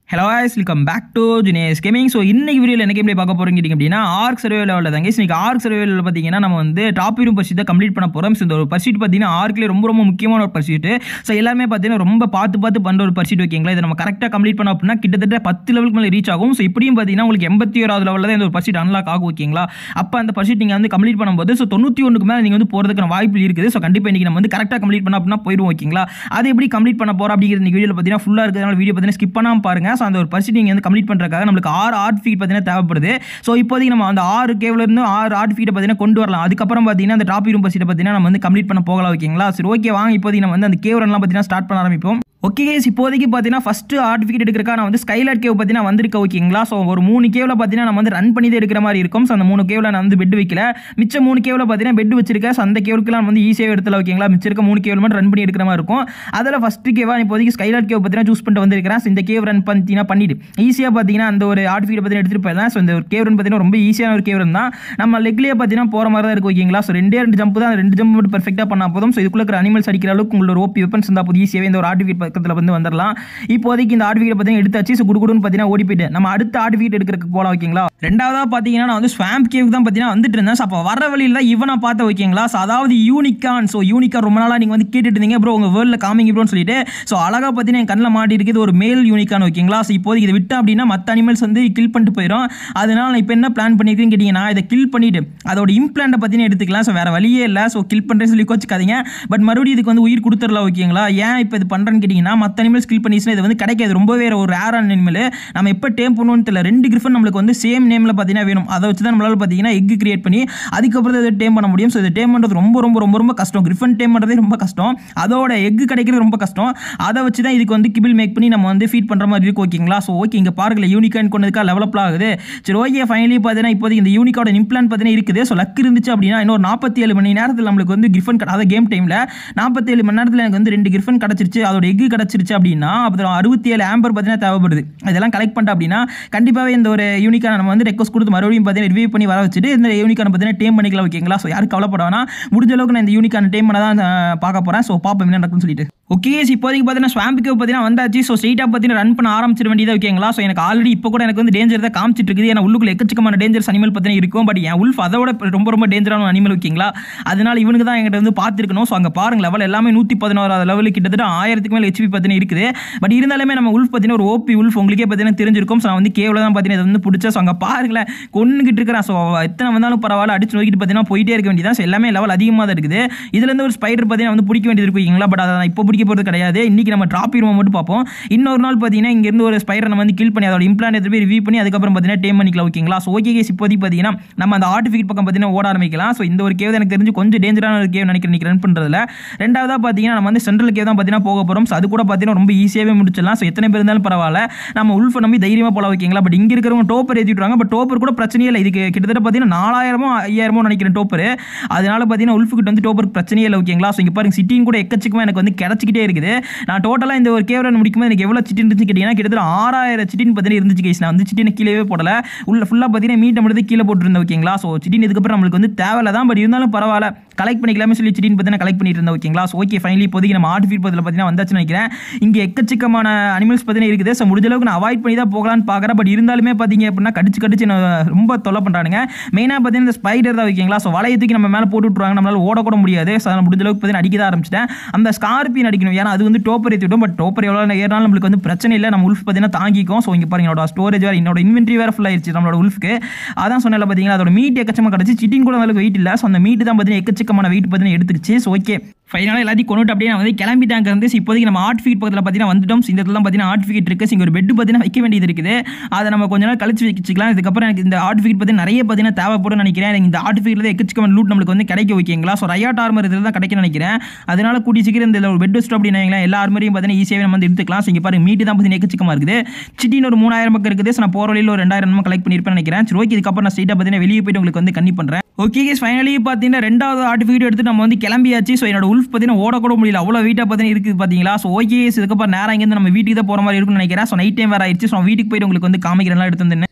Hello guys, welcome back to Jinesh Gaming. So இன்னைக்கு வீடியோல என்ன கேம் பார்க்க போறோம் அப்படினா ஆர்க் சர்வைவல் லெவல்ல தாங்க. இன்னைக்கு ஆர்க் சர்வைவல் பாத்தீங்கன்னா நம்ம வந்து டாப் ரூம் பர்சூட் கம்ப்ளீட் பண்ண போறோம். இந்த ஒரு பர்சூட் பாத்தீங்கன்னா ஆர்க்ல ரொம்ப முக்கியமான ஒரு பர்சூட். சோ எல்லாரும் பாத்தீங்கன்னா ரொம்ப பார்த்து பண்ற ஒரு பர்சூட் ஓகேங்களா. இத நம்ம கரெக்ட்டா கம்ப்ளீட் பண்ண அப்படினா கிட்டத்தட்ட 10 லெவலுக்கு மேல ரீச் ஆகும். சோ இப்படியும் பாத்தீங்கன்னா உங்களுக்கு 81வது லெவல்ல தான் இந்த ஒரு பர்சூட் அன்லாக் ஆகும் ஓகேங்களா. அப்ப அந்த பர்சூட் நீங்க வந்து கம்ப்ளீட் பண்ணும்போது சோ 91க்கு மேல நீங்க வந்து போறதுக்கான வாய்ப்பு இருக்குது. சோ கண்டிப்பா இன்னைக்கு நம்ம வந்து கரெக்ட்டா கம்ப்ளீட் பண்ண அப்படினா போய்டுவோம் ஓகேங்களா. அது எப்படி கம்ப்ளீட் பண்ண போறோம் அப்படிங்கறது இந்த வீடியோல பாத்தீங்கன்னா ஃபுல்லா இருக்குதுனால வீடியோ பாத்தீங்கன்னா ஸ்கிப் பண்ணாம பாருங்க. சோ அந்த ஒரு பர்சூட் நீங்க கம்ப்ளீட் பண்றதுக்காக நமக்கு 6 ஆர்ட் ஃபீட் பாத்தீங்கன்னா தேவைப்படுது. சோ இப்போதைக்கு நம்ம அந்த 6 கேவ்ல இருந்து 6 ஆர்ட் ஃபீட் பாத்தீங்கன்னா கொண்டு வரலாம். அதுக்கு அப்புறம் பாத்தீங்கன்னா அந்த டாப் ரூம் பர்சூட் பாத்தீங்கன்னா நம்ம வந்து கம்ப்ளீட் பண்ண போகலாம் ஓகேங்களா. சரி ஓகே வாங்க இப்போதைக்கு நம்ம வந்து அந்த கேவ் ரன்லாம் பாத்தீங்கன்னா ஸ்டார்ட் பண்ண ஆரம்பிப்போம். ஓகே गाइस இப்போதைக்கு பாத்தீங்கன்னா ஃபர்ஸ்ட் ஆர்டிஃபிகேட் எடுக்கறதுக்கு நான் வந்து ஸ்கைலாட் கேவ் பாத்தீங்கன்னா வந்திருக்க ஓகேங்களா. சோ ஒரு 3 கேவ்ல பாத்தீங்கன்னா நம்ம வந்து ரன் பண்ணி எடுக்கிற மாதிரி இருக்கும். சோ அந்த 3 கேவ்ல நான் வந்து பெட் வைக்கல. மிச்ச 3 கேவ்ல பாத்தீங்கன்னா பெட் வச்சிருக்கேன். சோ அந்த கேவ்க்குலாம் வந்து ஈஸியா எடுத்துலாம் ஓகேங்களா. மிச்ச இருக்க 3 கேவ்ல மட்டும் ரன் பண்ணி எடுக்கிற மாதிரி இருக்கும். அதல ஃபர்ஸ்ட் கேவா இப்போதைக்கு ஸ்கைலாட் கேவ் பாத்தீங்கன்னா சூஸ் பண்ணிட்டு வந்திருக்கேன். சோ இந்த கேவ் ரன் பண்ணிட்டு ஈஸியா பாத்தீங்கன்னா அந்த ஒரு ஆர்டிஃபிகேட் பாத்தீங்கன்னா எடுத்துட்டு போயிடலாம். சோ இந்த ஒரு கேவ் ரன் பாத்தீங்கன்னா ரொம்ப ஈஸியான ஒரு கேவ் ரன் தான். நம்ம லெக்லயே பாத்தீங்கன்னா போற மாதிரி தான் இருக்கு ஓகேங்களா. சோ ரெண்டே ஜம்ப் தான், 2 ஜம்ப் மட்டும் பெர்ஃபெக்ட்டா பண்ணா போதும். சோ இதுக்குள்ள இருக்கிற அனிமல்ஸ் அடிக்கிற அளவுக்கு உங்களோட ஓபி வெப்பன்ஸ் இருந்தா போதும் ஈஸியாவே இந்த ஒரு ஆர்டிஃபிகேட் பக்கத்துல வந்து வந்துடலாம். இப்போதைக்கு இந்த ஆர்டிஃபிகேட் பாத்தீங்கன்னா எடுத்தாச்சு. சோ குடுகுடுன்னு பாத்தீங்கன்னா ஓடி போயிட்டு நம்ம அடுத்த ஆர்டிஃபிகேட் எடுக்கிறதுக்கு போலாம் ஓகேங்களா. ரெண்டாவதா பாத்தீங்கன்னா நான் வந்து ஸ்வாம்ப் கேவ் தான் பாத்தீங்கன்னா வந்துட்டு இருந்தேன். அப்ப வர வழியில தான் இவனை பார்த்த ஓகேங்களா. சோ அதாவது யூனிகான். சோ யூனிகான் ரொம்ப நாளா நீங்க வந்து கேட்டுட்டு இருந்தீங்க ப்ரோ உங்க வேர்ல்ட்ல காமிங் ப்ரோன்னு சொல்லிட்டு. சோ அழகா பாத்தீங்கன்னா என் கண்ணில் மாட்டி இருக்குது ஒரு மேல் யூனிகான் ஓகேங்களா. சோ இப்போதைக்கு இதை விட்டா அப்படின்னா மற்ற அனிமல்ஸ் வந்து கில் பண்ணிட்டு போயிடும். அதனால நான் இப்போ என்ன பிளான் பண்ணிருக்கேன்னு கேட்டீங்கன்னா இதை கில் பண்ணிட்டு அதோட இம்ப்ளான்ட்டை பாத்தீங்கன்னா எடுத்துக்கலாம். சோ வேற வழியே இல்லை. சோ கில் பண்றேன்னு சொல்லி கோச்சுக்காதீங்க. பட் மறுபடியும் இதுக்கு வந்து உயிர் கொடுத்துடலாம் ஓகேங்களா. ஏன் இப்போ இது பண்றேன்னு கேட்டீங்கன்னா மற்ற அனிமல்ஸ் கில் பண்ணிச்சுன்னா இது வந்து கிடைக்காது. ரொம்பவே ஒரு ரேரான அனிமல். நம்ம எப்போ டேம் பண்ணுவோம்னு தெரியல. 2 கிரிஃபன் நம்மளுக்கு வந்து சேம் நேம்ல பாத்தீங்கன்னா வேணும். அதை வச்சு தான் நம்மளால பாத்தீங்கன்னா எக் கிரியேட் பண்ணி அதுக்கப்புறம் இதை டேம் பண்ண முடியும். ஸோ இதை டேம் பண்ணுறது ரொம்ப கஷ்டம். கிரிஃபன் டேம் பண்ணுறதே ரொம்ப கஷ்டம். அதோட எக் கிடைக்கிறது ரொம்ப கஷ்டம். அதை வச்சு தான் இதுக்கு வந்து கிபிள் மேக் பண்ணி நம்ம வந்து ஃபீட் பண்ணுற மாதிரி இருக்கும் ஓகேங்களா. ஸோ ஓகே இங்கே பாருங்களேன் யூனிகான் கொண்டதுக்காக லெவலப் ஆகுது. சரி ஓகே ஃபைனலி பார்த்தீங்கன்னா இப்போதைக்கு இந்த யூனிகானோட இம்ப்ளான் பார்த்தீங்கன்னா இருக்குது. ஸோ லக் இருந்துச்சு அப்படின்னா இன்னொரு 47 மணி நேரத்தில் நம்மளுக்கு வந்து கிரிஃபன் அதாவது கேம் டைமில் 47 மணி நேரத்தில் எனக்கு வந்து 2 கிரிஃபன் கிடச்சிருச்சு. அதோட எக் கிடச்சிருச்சு அப்படின்னா அப்புறம் 67 ஆம்பர் பார்த்தீங்கன்னா தேவைப்படுது. இதெல்லாம் கலெக்ட் பண்ணிட்டா அப்படின்னா கண்டிப்பாகவே இந்த ஒரு யூனிகான நம்ம வந்து ரெக்வஸ்ட் கொடுத்து மறுபடியும் பார்த்தீங்கன்னா ரிவ்யூ பண்ணி வர வச்சுட்டு இந்த யூனிகான பார்த்தீங்கன்னா டேம் பண்ணிக்கலாம் ஓகேங்களா. ஸோ யாரும் கவலைப்படானா முடிஞ்ச அளவுக்கு நான் இந்த யூனிகான டேம் பண்ண தான் பார்க்க போகிறேன். ஸோ பாப்போம் என்ன நடக்குன்னு சொல்லிட்டு. ஓகே இப்போதைக்கு பார்த்தீங்கன்னா ஸ்வாம்ப் கேவ் பார்த்தீங்கன்னா வந்தாச்சு. ஸோ ஸ்ட்ரெயிட்டாக பார்த்தீங்கன்னா ரன் பண்ண ஆரம்பிச்சிட வேண்டியது ஓகேங்களா. ஸோ எனக்கு ஆல்ரெடி இப்போ கூட எனக்கு வந்து டேஞ்சர் தான் காமிச்சிட்டு இருக்குது. ஏன்னா உள்ளுக்குள்ள எக்கச்சக்கமான டேஞ்சர்ஸ் அனிமல் பார்த்தீங்கன்னா இருக்கும். பட் என் உல்ஃப் அதோட ரொம்ப டேஞ்சரான அனிமல் ஓகேங்களா. அதனால இவனுக்கு தான் என்கிட்ட வந்து பார்த்துருக்கணும். ஸோ அங்கே பாருங்க லெவல் எல்லாமே 111வது லெவல் கிட்டத்தட்ட 1000க்கு மேலே ஹெச்பி பார்த்தீங்கன்னா இருக்குது. பட் இருந்தாலுமே நம்ம உல்ஃப் பார்த்தீங்கன்னா ஒரு ஓபி உல்ஃப் உங்களுக்கே பார்த்தீங்கன்னா தெரிஞ்சிருக்கும். ஸோ நான் வந்து கேவ்ல தான் பார்த்தீங்கன்னா இது வந்து பிடிச்சா. ஸோ அங்கே பாருங்களேன் கொண்டுகிட்டு இருக்கிறேன். ஸோ எத்தனை வந்தாலும் பரவாயில்ல அடிச்சு நோக்கிட்டு பார்த்தீங்கன்னா போயிட்டே இருக்க வேண்டியதான். ஸோ எல்லாமே லெவல் அதிகமாக தான் இருக்குது. இதுலேருந்து ஒரு ஸ்பைடர் பார்த்தீங்கன்னா வந்து பிடிக்க வேண்டியது இருக்குங்களா. பட் அதை நான் இப்போ பிடிக்க போகிறது கிடையாது. இன்னைக்கு நம்ம ட்ராப்பி ரூம் மட்டும் பார்ப்போம். இன்னொரு நாள் பார்த்தீங்கன்னா இங்கிருந்து ஒரு ஸ்பைடர் நம்ம வந்து கில் பண்ணி அதோட இம்ப்ளான்ட் எடுத்து போய் ரிவ்யூ பண்ணி அதுக்கப்புறம் பார்த்தீங்கன்னா டேம் பண்ணிக்கலாம் ஓகேங்களா. ஸோ ஓகே இப்போதைக்கு பார்த்தீங்கன்னா நம்ம அந்த ஆர்டிஃபிகேட் பக்கம் பார்த்தீங்கன்னா ஓட ஆரம்பிக்கலாம். ஸோ இந்த ஒரு கேவ் எனக்கு தெரிஞ்சு கொஞ்சம் டேஞ்சரான ஒரு கேவ் நினைக்கிறேன் ரன் பண்ணுறதுல. ரெண்டாவதாக பார்த்தீங்கன்னா நம்ம வந்து சென்ட்ரல் கேவ் தான் பார்த்தீங்கன்னா போக போகிறோம். ஸோ அது கூட பார்த்தீங்கன்னா ரொம்ப ஈஸியாகவே முடிச்சிடலாம். ஸோ எத்தனை பேர் இருந்தாலும் பரவாயில்ல நம்ம உல்ஃபை நம்பி தைரியமாக போல ஓகேங்களா. பட் இங்கே இருக்கிறவங்க டோப்பர் ஏற்றிட்டுறாங்க. பட் டோப்பர் கூட பிரச்சனையே இல்லை. இதுக்கு கிட்டத்தட்ட பார்த்தீங்கன்னா 4000மோ 5000மோ நினைக்கிறேன் டோப்பர். அதனால பார்த்தீங்கன்னா உல்ஃபுக்கிட்ட வந்து டோப்பர் பிரச்சனையே இல்லை ஓகேங்களா. ஸோ இங்கே பாருங்க சிட்டின் கூட எக்கச்சக்கமாக எனக்கு வந்து கிடைச்சிக்கிட்டே இருக்குது. நான் டோட்டலாக இந்த ஒரு கேவ் ரன் முடிக்கும்போது எனக்கு எவ்வளோ சிட்டின் இருந்துச்சு கேட்டிங்கன்னா கிட்டத்தட்ட 6000 சிட்டின் பார்த்தீங்கன்னா இருந்துச்சு கைஸ். நான் வந்து சிட்டினை கீழே போடல. உள்ள ஃபுல்லாக பார்த்தீங்கன்னா மீட்டை மட்டும் கீழே போட்டுருந்தேன் ஓகேங்களா. ஸோ சிட்டின் இதுக்கப்புறம் நம்மளுக்கு வந்து தேவையில்ல தான். பட் இருந்தாலும் பரவாயில்ல கலெக்ட் பண்ணிக்கலாமே சொல்லி சிட்டின் பார்த்தீங்கன்னா கலெக்ட் பண்ணிட்டு இருந்தேன் ஓகேங்களா. ஸோ ஓகே ஃபைனலி இப்போதைக்கு நம்ம ஆர்டிஃபிகேட் பதில் பார்த்தீங்கன்னா வந்தாச்சுன்னு நினைக்கிறேன். இங்கே எக்கச்சக்கமான அனிமல்ஸ் பார்த்தீங்கன்னா இருக்குது. ஸோ முடிஞ்ச அளவுக்கு நான் அவாய்ட் பண்ணி தான் போகலான்னு பார்க்குறேன். பட் இருந்தாலுமே பார்த்தீங்க அப்படின்னா கடிச்சு ரொம்ப தொல்லை பண்ணுறானுங்க. மெயினாக பார்த்தீங்கன்னா இந்த ஸ்பைடர் தான் ஓகேங்களா. ஸோ வளையத்துக்கு நம்ம மேலே போட்டு விட்டுருவாங்க. நம்மளால ஓடக்கூட முடியாது. ஸோ அதனால் முடிஞ்ச அளவுக்கு பார்த்தீங்கன்னா அடிக்க தான் ஆரம்பிச்சிட்டேன். அந்த ஸ்கார்பியன் அடிக்கணும். ஏன்னா அது வந்து டோப்பர் ஏற்றி விடும். பட் டோப்பர் எவ்வளோ ஏறினாலும் நம்மளுக்கு வந்து பிரச்சனை இல்லை. நம்ம உல்ஃப் பார்த்தீங்கன்னா தாங்கிக்கும். ஸோ இங்கே பாருங்க என்னோட ஸ்டோரேஜ் வேறு என்னோட இன்வென்ட்ரி வேறு ஃபுல் ஆயிடுச்சு நம்மளோட உல்ஃப்க்கு. அதான் சொன்னல பார்த்தீங்கன்னா அதோட மீட் எக்கச்சக்கமாக கிடச்சி. சிட்டின் கூட அளவுக்கு வெயிட் இல்லை. ஸோ அந்த மீட் தான் பார்த்தீங்கன்னா எக்கச்சக்கமான வெயிட் பார்த்தீங்கன்னா எடுத்துருச்சு. ஸோ ஓகே ஃபைனலாக எல்லாத்தையும் கொண்டுட்டு அப்படியே நான் வந்து கிளம்பிட்டாங்க இருந்து. இப்போதைக்கு நம்ம ஆர்டிஃபிகேட் பக்கத்தில் பார்த்தீங்கன்னா வந்துட்டோம். இந்த இடத்துல பார்த்தீங்கன்னா ஆர்டிஃபிகேட் இருக்குது. இங்கே ஒரு பெட் பார்த்தீங்கன்னா வைக்க வேண்டியது இருக்குது. அதை நம்ம கொஞ்ச நாள் கழிச்சு வச்சுக்கலாம். இதுக்கப்புறம் எனக்கு இந்த ஆர்டிஃபிகேட் பார்த்தீங்கன்னா நிறைய பார்த்தீங்கன்னா தேவைப்படும் நினைக்கிறேன். எனக்கு இந்த ஆர்டிஃபிகேட்டில் எக்கச்சக்கமான லூட் நம்மளுக்கு வந்து கிடைக்க ஓகேங்களா. ஸோ ரயாட் ஆர்மர் இதில் தான் கிடைக்கும் நினைக்கிறேன். அதனால கூட்டி சீக்கிரம் இந்த ஒரு பெட் வச்சு அப்படின்னா எல்லா ஆர்மரையும் பார்த்தீங்கன்னா ஈஸியாகவே நம்ம வந்து எடுத்துக்கலாம். ஸோ இங்கே பாருங்க மீட்டு தான் பார்த்தீங்கன்னா எக்கச்சக்கமாக இருக்குது. சிட்டின் ஒரு 3000 பக்கம் இருக்குது. ஸோ நான் போகிற வழியில் ஒரு 2000 கலெக்ட் பண்ணியிருப்பேன் நினைக்கிறேன். சரி ஓகே இதுக்கப்புறம் நான் ஸ்ட்ரெயிட்டாக பார்த்தீங்கன்னா வெளியே போய்ட்டு உங்களுக்கு வந்து கண்ணி பண்ணுறேன். ஓகே ஃபைனலி பார்த்தீங்கன்னா ரெண்டாவது ஆர்டிஃபிகேட் எடுத்து நம்ம வந்து கிளம்பியாச்சு. ஸோ என்னோட உல்ஃப் பார்த்தீங்கன்னா ஓடக்கூட முடியல. அவ்வளோ வெயிட்டாக பார்த்தீங்கன்னா இருக்குது பார்த்தீங்களா. ஸோ ஓகே இதுக்கப்புறம் நேரம் இங்கேருந்து நம்ம வீட்டுக்கு தான் போகிற மாதிரி இருக்குன்னு நினைக்கிறேன். ஸோ நைட் டைம் வேறு ஆயிடுச்சு. ஸோ வீட்டுக்கு போய்ட்டு உங்களுக்கு வந்து காமிக்கிறேன் எடுத்து வந்தேன்.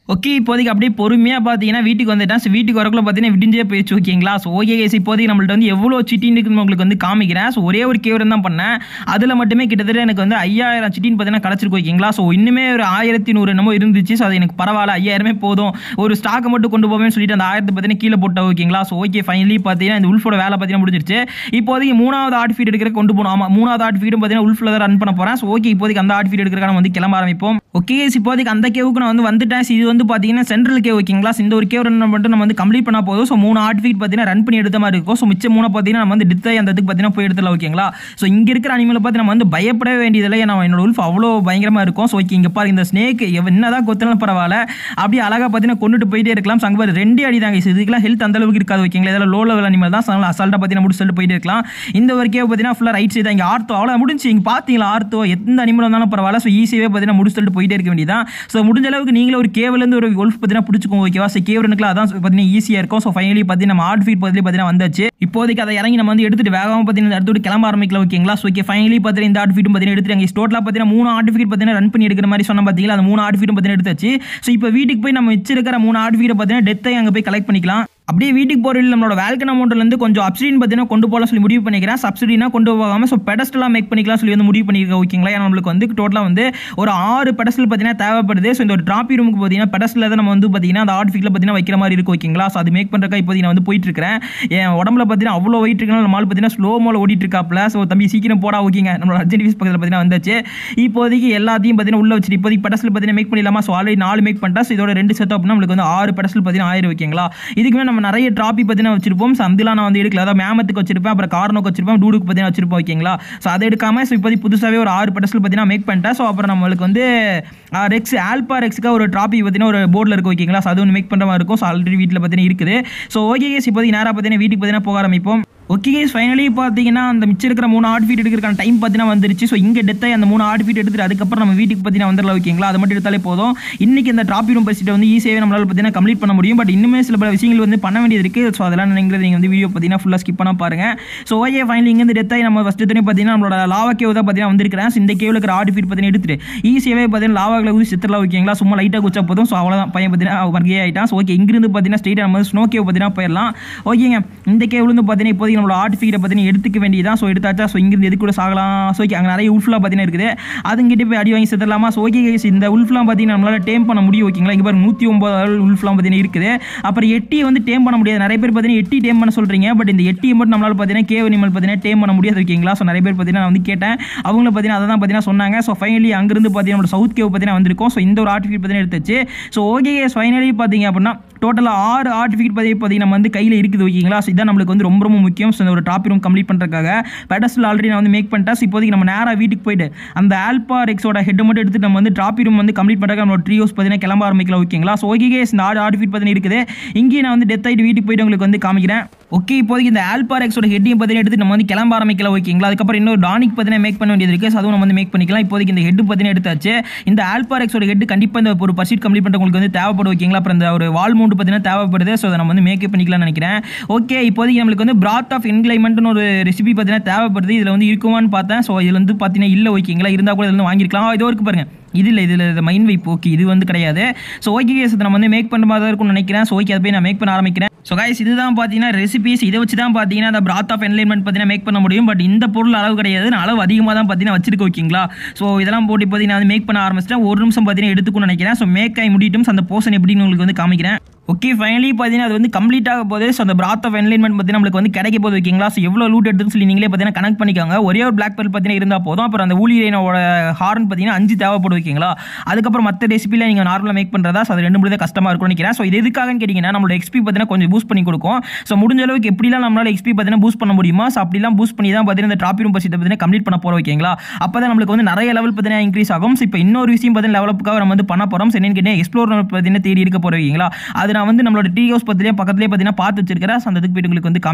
ஓகே, இப்போதைக்கு அப்படியே பொறுமையாக பார்த்தீங்கன்னா வீட்டுக்கு வந்துட்டேன். ஸோ வீட்டுக்கு வரக்குள்ள பார்த்தீங்கன்னா விடிஞ்சே போயிடுச்சு ஓகேங்களா. ஸோ ஓகே கேஸ், இப்போதைக்கு நம்மள்ட்ட வந்து எவ்வளோ சிட்டின்னு இருக்குன்னு உங்களுக்கு வந்து காமிக்கிறேன். ஸோ ஒரே ஒரு கேவரம் தான் பண்ணேன். அதில் மட்டுமே கிட்டத்தட்ட எனக்கு வந்து 5000 சிட்டின்னு பார்த்தீங்கன்னா கிடச்சிருக்கு ஓகேங்களா. ஸோ இன்னுமே ஒரு 1100 என்னமோ இருந்துச்சு. ஸோ அது எனக்கு பரவாயில்ல, 5000 போதும். ஒரு ஸ்டாக்கை மட்டும் கொண்டு போவேன்னு சொல்லிட்டு அந்த 1000 பார்த்தீங்கன்னா கீழே போட்டேன் ஓகேங்களா. ஸோ ஓகே, ஃபைனலி பார்த்தீங்கன்னா இந்த உல்ஃபோட வேலை பார்த்தீங்கன்னா முடிஞ்சிருச்சு. இப்போதைக்கு 3வது ஆர்ட் ஃபீட் எடுக்கிற கொண்டு போகணும். ஆமாம், 3வது ஆர்ட் ஃபீடும் பார்த்தீங்கன்னா உல்ஃபில் தான் ரன் பண்ண போகிறேன். ஸோ ஓகே, இப்போதைக்கு அந்த ஆர்ட் ஃபீட் எடுக்கிறக்கான வந்து கிளம்ப ஆரம்பிப்போம். ஓகே, இப்போதைக்கு அந்த கேவுக்கு நான் வந்து வந்துட்டேன். இது வந்து பார்த்தீங்கன்னா சென்ட்ரல் கேவ் ஓகேங்களா. இந்த ஒரு கேவ் ரன் மட்டும் நம்ம வந்து கம்ப்ளீட் பண்ணா போதும். ஸோ 3 ஆர்ட் ஃபீட் பார்த்தீங்கன்னா ரன் பண்ணி எடுத்த மாதிரி இருக்கும். ஸோ மிச்சம் 3 பார்த்தீங்கன்னா நம்ம வந்து டித்தை அந்த இதுக்கு பார்த்தீங்கன்னா போய் எடுத்துலாம் ஓகேங்களா. ஸோ இங்கே இருக்கிற அனிமலை பார்த்து நம்ம வந்து பயப்பட வேண்டியதில்லை. ஏன்னா என்னோட உல்ஃப் அவ்வளோ பயங்கரமாக இருக்கும். ஸோ ஓகே, இங்கே பாருங்க, இந்த ஸ்னேக் என்னதான் கொத்தினாலும் பரவாயில்ல, அப்படியே அழகாக பார்த்தீங்கன்னா கொண்டுட்டு போயிட்டே இருக்கலாம். ஸோ அங்கே பாரு 2 அடி தாங்க. இதுக்கெல்லாம் ஹெல்த் அந்த அளவுக்கு இருக்காது ஓகேங்களா. இதெல்லாம் லோ லெவல் அனிமல் தான். ஸோ அசால்ட்டாக பார்த்தீங்கன்னா முடிச்சு சொல்லிட்டு போயிட்டே இருக்கலாம். இந்த ஒரு கேவ் பார்த்தீங்கன்னா ஃபுல்லாக ரைட் சைடு இங்கே ஆர்த்தோ அவ்வளோ முடிஞ்சு. இங்கே பார்த்தீங்களா ஆர்த்தோ எந்த அனிமல் வந்தாலும் பரவாயில்ல. ஸோ ஈஸியாகவே பார்த்தீங்கன்னா முடிச்சு சொல்லிட்டு போயிட்டே இருக்க வேண்டியதான். ஸோ முடிஞ்ச அளவுக்கு நீங்களே ஒரு கேவ்லேருந்து ஒரு உல்ஃப் பார்த்தீங்கன்னா பிடிச்சிக்கோங்க ஓகேவா. ஸோ கேவரனுக்குலாம் அதான் பார்த்தீங்கன்னா ஈஸியாக இருக்கும். ஸோ ஃபைனலி பார்த்தீங்கன்னா நம்ம ஆர்ட் ஃபீட் பக்கத்துலேயே பார்த்தீங்கன்னா வந்தாச்சு. இப்போதைக்கு அதை இறங்கி நம்ம வந்து எடுத்துட்டு வேகமாக பார்த்தீங்கன்னா அடுத்து கிளம்ப ஆரம்பிக்கலாம் ஓகேங்களா. ஸோ ஓகே, ஃபைனலி பார்த்தீங்கன்னா இந்த ஆர்ட் ஃபீட்டும் பார்த்தீங்கன்னா எடுத்துட்டு டோட்டலாக பார்த்தீங்கன்னா 3 ஆர்ட் ஃபீட் பார்த்தீங்கன்னா ரன் பண்ணி எடுக்கிற மாதிரி சொன்ன பார்த்தீங்களா. அந்த 3 ஆர்ட் ஃபீட்டும் பார்த்தீங்கன்னா எடுத்தாச்சு. ஸோ இப்போ வீட்டுக்கு போய் நம்ம வச்சிருக்கிற 3 ஆர்ட் ஃபீட்டை பார்த்தீங்கன்னா டெத்தை அங்கே போய் கலெக்ட் பண்ணிக்கலாம். அப்படியே வீட்டுக்கு போகிற நம்மளோட வேல்கன் அமௌண்ட்லேருந்து கொஞ்சம் அப்சிடின் பார்த்தீங்கன்னா கொண்டு போகலாம் சொல்லி முடிவு பண்ணிக்கிறேன். சப்சிடினா கொண்டு போகாமல் ஸோ பெடஸ்டலாக மேக் பண்ணிக்கலாம் சொல்லி வந்து முடிவு பண்ணியிருக்கேன் ஓகேங்களா. ஏன்னா நம்மளுக்கு வந்து டோட்டலாக வந்து ஒரு 6 பெடஸ்டல் பார்த்தீங்கன்னா தேவைப்படுது. ஸோ இந்த ஒரு ட்ராப்பி ரூமுக்கு பார்த்தீங்கன்னா பெடஸ்டலில் தான் நம்ம வந்து பார்த்தீங்கன்னா அந்த ஆர்ட் ஃபீட்டில் பார்த்தீங்கன்னா வைக்கிற மாதிரி இருக்கும் ஓகேங்களா. ஸோ அது மேக் பண்ணுறக்கா இப்போ நான் வந்து போயிட்டு இருக்கிறேன். என் உடம்புல பார்த்தீங்கன்னா அவ்வளோ வெயிட் இருக்கனால நம்மளால் பார்த்தீங்கன்னா ஸ்லோ மோல ஓடிட்டு இருக்காப்ல. ஸோ தம்பி சீக்கிரம் போடா ஓகேங்க. நம்மளோட அர்ஜென்ட் பக்கத்தில் பார்த்தீங்கன்னா வந்தாச்சு. இப்போதைக்கு எல்லாத்தையும் பார்த்தீங்கன்னா உள்ள வச்சுட்டு இப்போதைக்கு பெடஸ்டல் பார்த்தீங்கன்னா மேக் பண்ணிடலாமா. ஸோ ஆல்ரெடி 4 மேக் பண்ணிட்டா. ஸோ இதோட 2 செட் அப்படின்னா நம்மளுக்கு வந்து 6 பெடஸ்டல் பார்த்தீங்கன்னா ஆயிரம் ஓகேங்களா. இதுக்குமே நம்ம நிறைய ட்ராப்பி வச்சிருப்போம். சந்திலாம் நான் வந்து எடுக்கல. அதாவது மேமத்துக்கு வச்சிருப்பேன், அப்புறம் கார்னோக்கு வச்சிருப்பேன், டூடுக்கு பார்த்தீங்கன்னா வச்சிருப்போம் ஓகேங்களா. ஸோ அதை எடுக்காம ஸோ இப்போதைக்கு புதுசாகவே ஒரு 6 பெடஸ்டல் பார்த்தீங்கன்னா மேக் பண்ணிட்டேன். ஸோ அப்புறம் நம்மளுக்கு வந்து ரெக்ஸ் ஆல்பா ரெக்ஸுக்காக ஒரு ட்ராப்பி பார்த்தீங்கன்னா ஒரு போர்டில் இருக்கும் ஓகேங்களா. ஸோ அது ஒன்று மேக் பண்ணுற மாதிரி இருக்கும். ஸோ ஆல்ரெடி வீட்டில் பார்த்தீங்கன்னா இருக்குது. ஸோ ஓகே கேஸ், இப்போதைக்கு நேராக பார்த்தீங்கன்னா வீட்டுக்கு பார்த்தீங்கன்னா போக ஆரம்பிப்போம். ஓகே கேஸ், ஃபைனலி பார்த்தீங்கன்னா அந்த மிச்சம் இருக்கிற 3 ஆர்ட் ஃபீட் எடுக்கிறக்கான டைம் பார்த்தீங்கன்னா வந்துருச்சு. ஸோ இங்கே டெத்தை அந்த 3 ஆர்ட் ஃபீட் எடுத்துட்டு அதுக்கப்புறம் நம்ம வீட்டுக்கு பார்த்தீங்கன்னா வந்துடலாம் ஓகேங்களா. அது மட்டும் எடுத்தாலே போதும். இன்னைக்கு இந்த ட்ராப்பி ரூம் பர்சிட்டை வந்து ஈஸியாகவே நம்மளால் பார்த்தீங்கன்னா கம்ப்ளீட் பண்ண முடியும். பட் இன்னுமே சில பல விஷயங்கள் வந்து பண்ண வேண்டியது இருக்குது. ஸோ அதெல்லாம் நீங்கள் வந்து வீடியோ பார்த்தீங்கன்னா ஃபுல்லாக ஸ்கிப் பண்ண பாருங்கள். ஸோ ஓகே, ஃபைனலி இங்கேருந்து டெத்தை நம்ம ஃபஸ்ட்டு பார்த்தீங்கன்னா நம்மளோட லாவா கேவ் தான் பார்த்தீங்கன்னா வந்திருக்கிறேன். ஸோ இந்த கேவில் இருக்கிற ஆர்ட் ஃபீட் பார்த்தீங்கன்னா எடுத்துட்டு ஈஸியாகவே பார்த்தீங்கன்னா லாவாவில் ஊதி சித்திரலாம் ஓகேங்களா. சும்மா லைட்டாக குச்சா போதும். ஸோ அவ்வளோதான், பையன் பார்த்தீங்கன்னா மர்கே ஆகிட்டான். ஸோ ஓகே, இங்கிருந்து பார்த்தீங்கன்னா ஸ்ட்ரெயிட்டாக நம்ம ஸ்னோ கேவ் பார்த்தீங்கன்னா போயிடலாம் ஓகேங்க. இந்த கேவ்லேருந்து பார்த்தீங்கன்னா இப்போதைக்கு நம்மளோட ஆர்ட் ஃபீட்டை பார்த்தீங்கன்னா எடுத்துக்க வேண்டியதான். ஸோ எடுத்தாச்சா. ஸோ இங்கிருந்து எது கூட சாகலாம். ஸோ ஓகே, அங்கே நிறைய உல்ஃப்லாம் பார்த்தீங்கன்னா இருக்குது. அதுங்கிட்ட போய் அடி வாங்கி செத்துடலாமா. ஸோ ஓகே, இந்த உல்ஃப்லாம் பார்த்தீங்கன்னா நம்மளால் டேம் பண்ண முடியும் ஓகேங்களா. இங்கே பாருங்க 109 உல்ஃப்லாம் பார்த்தீங்கன்னா இருக்குது. அப்புறம் 8 வந்து டேம் பண்ண முடியாது. நிறைய பேர் பார்த்தீங்கன்னா 8 டேம் பண்ண சொல்கிறீங்க. பட் இந்த 8 மட்டும் நம்மளால் பார்த்தீங்கன்னா கேவ் அனிமல் பார்த்தீங்கன்னா டேம் பண்ண முடியாது ஓகேங்களா. ஸோ நிறைய பேர் பார்த்தீங்கன்னா நான் வந்து கேட்டேன், அவங்களும் பார்த்தீங்கன்னா அதை தான் பார்த்தீங்கன்னா சொன்னாங்க. ஸோ ஃபைனலி அங்கிருந்து பார்த்தீங்கன்னா நம்ம சவுத் கேவ் பார்த்தீங்கன்னா வந்திருக்கோம். ஸோ இந்த ஒரு ஆர்ட் ஃபீட் பார்த்தீங்கன்னா எடுத்துச்சு. ஸோ ஓகே, ஃபைனலி பார்த்தீங்க அப்படின்னா டோட்டலாக 6 ஆர்ட் ஃபீட் பார்த்தீங்கன்னா நம்ம வந்து கையில் இருக்குது ஓகேங்களா. ஸோ இதான் நம்மளுக்கு வந்து ரொம்ப ரொம்ப முக்கியம். ஸோ இந்த ஒரு ட்ராப்பி ரூம் கம்ப்ளீட் பண்ணுறதுக்காக பெடஸ்டல் ஆல்ரெடி நான் வந்து மேக் பண்ணிட்டேன். இப்போதைக்கு நம்ம நேராக வீட்டுக்கு போயிட்டு அந்த ஆல்பா ரெக்ஸோட ஹெட் மட்டும் எடுத்துட்டு நம்ம வந்து ட்ராப்பி ரூம் வந்து கம்ப்ளீட் பண்ணுறதுக்கு நம்ம ட்ரீ ஹவுஸ் பார்த்தீங்கன்னா கிளம்ப ஆரம்பிக்கலாம் ஓகேங்களா. ஸோ ஓகே கேஸ், இந்த 6 ஆர்ட் ஃபீட் பார்த்தீங்கன்னா இருக்குது. இங்கேயே நான் வந்து டெத் ஆகிட்டு வீட்டுக்கு போயிட்டு உங்களுக்கு வந்து காமிக்கிறேன் ஓகே. இப்போதைக்கு இந்த ஆல்பா ரெக்ஸோட ஹெட்டையும் பார்த்தீங்கன்னா எடுத்து நம்ம வந்து கிளம்ப ஆரம்பிக்கலாம் ஓகேங்களா. அதுக்கப்புறம் இன்னொரு டானிக் பார்த்தீங்கன்னா மேக் பண்ண வேண்டியது இருக்குது. ஸோ அதுவும் நம்ம வந்து மேக் பண்ணிக்கலாம். இப்போதைக்கு இந்த ஹெட் பார்த்தீங்கன்னா எடுத்தாச்சு. இந்த ஆல்பா ரெக்ஸோட ஹெட் கண்டிப்பாக இந்த ஒரு பர்சீட் கம்ப்ளீட் பண்ணுறது உங்களுக்கு வந்து தேவைப்படும் ஓகேங்களா. அப்புறம் இந்த ஒரு வால் மவுண்ட் பார்த்தீங்கன்னா தேவைப்படுது. ஸோ அதை நம்ம வந்து மேக்கப் பண்ணிக்கலாம்னு நினைக்கிறேன் ஓகே. இப்போதைக்கு நம்மளுக்கு வந்து பிராத் ஆஃப் என்க்ளைமெண்ட்னு ஒரு ரெசிபி பார்த்தீங்கன்னா தேவைப்படுது. இதில் வந்து இருக்குமான்னு பார்த்தேன். ஸோ இதில் வந்து பார்த்தீங்கன்னா இல்லை ஓகேங்களா. இருந்தால் கூட இதில் வந்து வாங்கியிருக்கலாம். இதோ இருக்கு பாருங்க, இதில் மைண்ட் வைப் ஓகே, இது வந்து கிடையாது. ஸோ ஓகே கேஸ், நம்ம வந்து மேக் பண்ணுற மாதிரி தான் இருக்கும்னு நினைக்கிறேன். ஸோ ஓகே, அதை போய் நான் மேக் பண்ண ஆரம்பிக்கிறேன். ஸோ கைஸ், இதுதான் பார்த்தீங்கன்னா ரெசிபிஸ். இதை வச்சு தான் பார்த்தீங்கன்னா அந்த பிராத் ஆஃப் என்லைன்மெண்ட் பார்த்தீங்கன்னா மேக் பண்ண முடியும். பட் இந்த பொருள் அளவு கிடையாது, நான் அளவு அதிகமாக தான் பார்த்தீங்கன்னா வச்சிருக்கேன் ஓகேங்களா. ஸோ இதெல்லாம் போட்டு பார்த்தீங்கன்னா வந்து மேக் பண்ண ஆரம்பிச்சிட்டேன். ஒரு நிமிஷம் பார்த்தீங்கன்னா எடுத்துக்குன்னு நினைக்கிறேன். ஸோ மேக் ஆகி முடிட்டும் அந்த போர்ஷன் எப்படின்னு உங்களுக்கு வந்து காமிக்கிறேன் ஓகே. ஃபைனலி பார்த்தீங்கன்னா அது வந்து கம்ப்ளீட் ஆக போகுது. ஸோ அந்த பிராத் ஆஃப் என்லைன்மெண்ட் பார்த்தீங்கன்னா நம்மளுக்கு வந்து கிடைக்க போகுது ஓகேங்களா. ஸோ எவ்வளோ லூட் எடுத்துன்னு சொல்லி நீங்களே பார்த்தீங்கன்னா கனெக்ட் பண்ணிக்கோங்க. ஒரே ஒரு பிளாக் பெல் பார்த்தீங்கன்னா இருந்தால் போதும். அப்புறம் அந்த ஊலி ரேனோட ஹார்ன் பார்த்தீங்கன்னா 5 தேவைப்படும் ஓகேங்களா. அதுக்கப்புறம் மற்ற ரெசிபியில் நீங்கள் நார்மலாக மேக் பண்ணுறதா. ஸோ அது 2 முடியாது கஷ்டமாக இருக்கும்னு நினைக்கிறேன். ஸோ இது எதுக்காகன்னு கேட்டிங்கன்னா நம்மளோட எக்ஸ்பி பார்த்தீங்கன்னா கொஞ்சம் பூஸ்ட் பண்ணி கொடுக்கும். ஸோ முடிஞ்ச அளவுக்கு எப்படிலாம் நம்மளால் எக்ஸ்பி பார்த்தீங்கன்னா பூஸ்ட் பண்ண முடியுமா. ஸோ அப்படிலாம் பூஸ்ட் பண்ணி தான் பார்த்தீங்கன்னா இந்த ட்ராப்பி ரூம் பர்சீட்டை பார்த்தீங்கன்னா கம்ப்ளீட் பண்ண போகிறோம் ஓகேங்களா. அப்போ தான் நம்மளுக்கு வந்து நிறைய லெவல் பார்த்தீங்கன்னா இன்க்ரீஸ் ஆகும். ஸோ இப்போ இன்னொரு விஷயம் பார்த்தீங்கன்னா லெவலப்புக்காக நம்ம வந்து பண்ண போகிறோம். ஸோ என்னன்னு கேட்டீங்கன்னா எக்ஸ்ப்ளோர் பார்த்தீங்கன்னா தேடி இருக்க போகிறோம் ஓகேங்களா. அது நான் வந்து நம்மளோட ட்ரீ ஹவுஸ் பக்கத்துலேயே பார்த்தீங்கன்னா பார்த்து வச்சிருக்கிறேன். அந்த இதுக்கு போய்ட்டு உங்களுக்கு வந்து காமிக்கிறேன்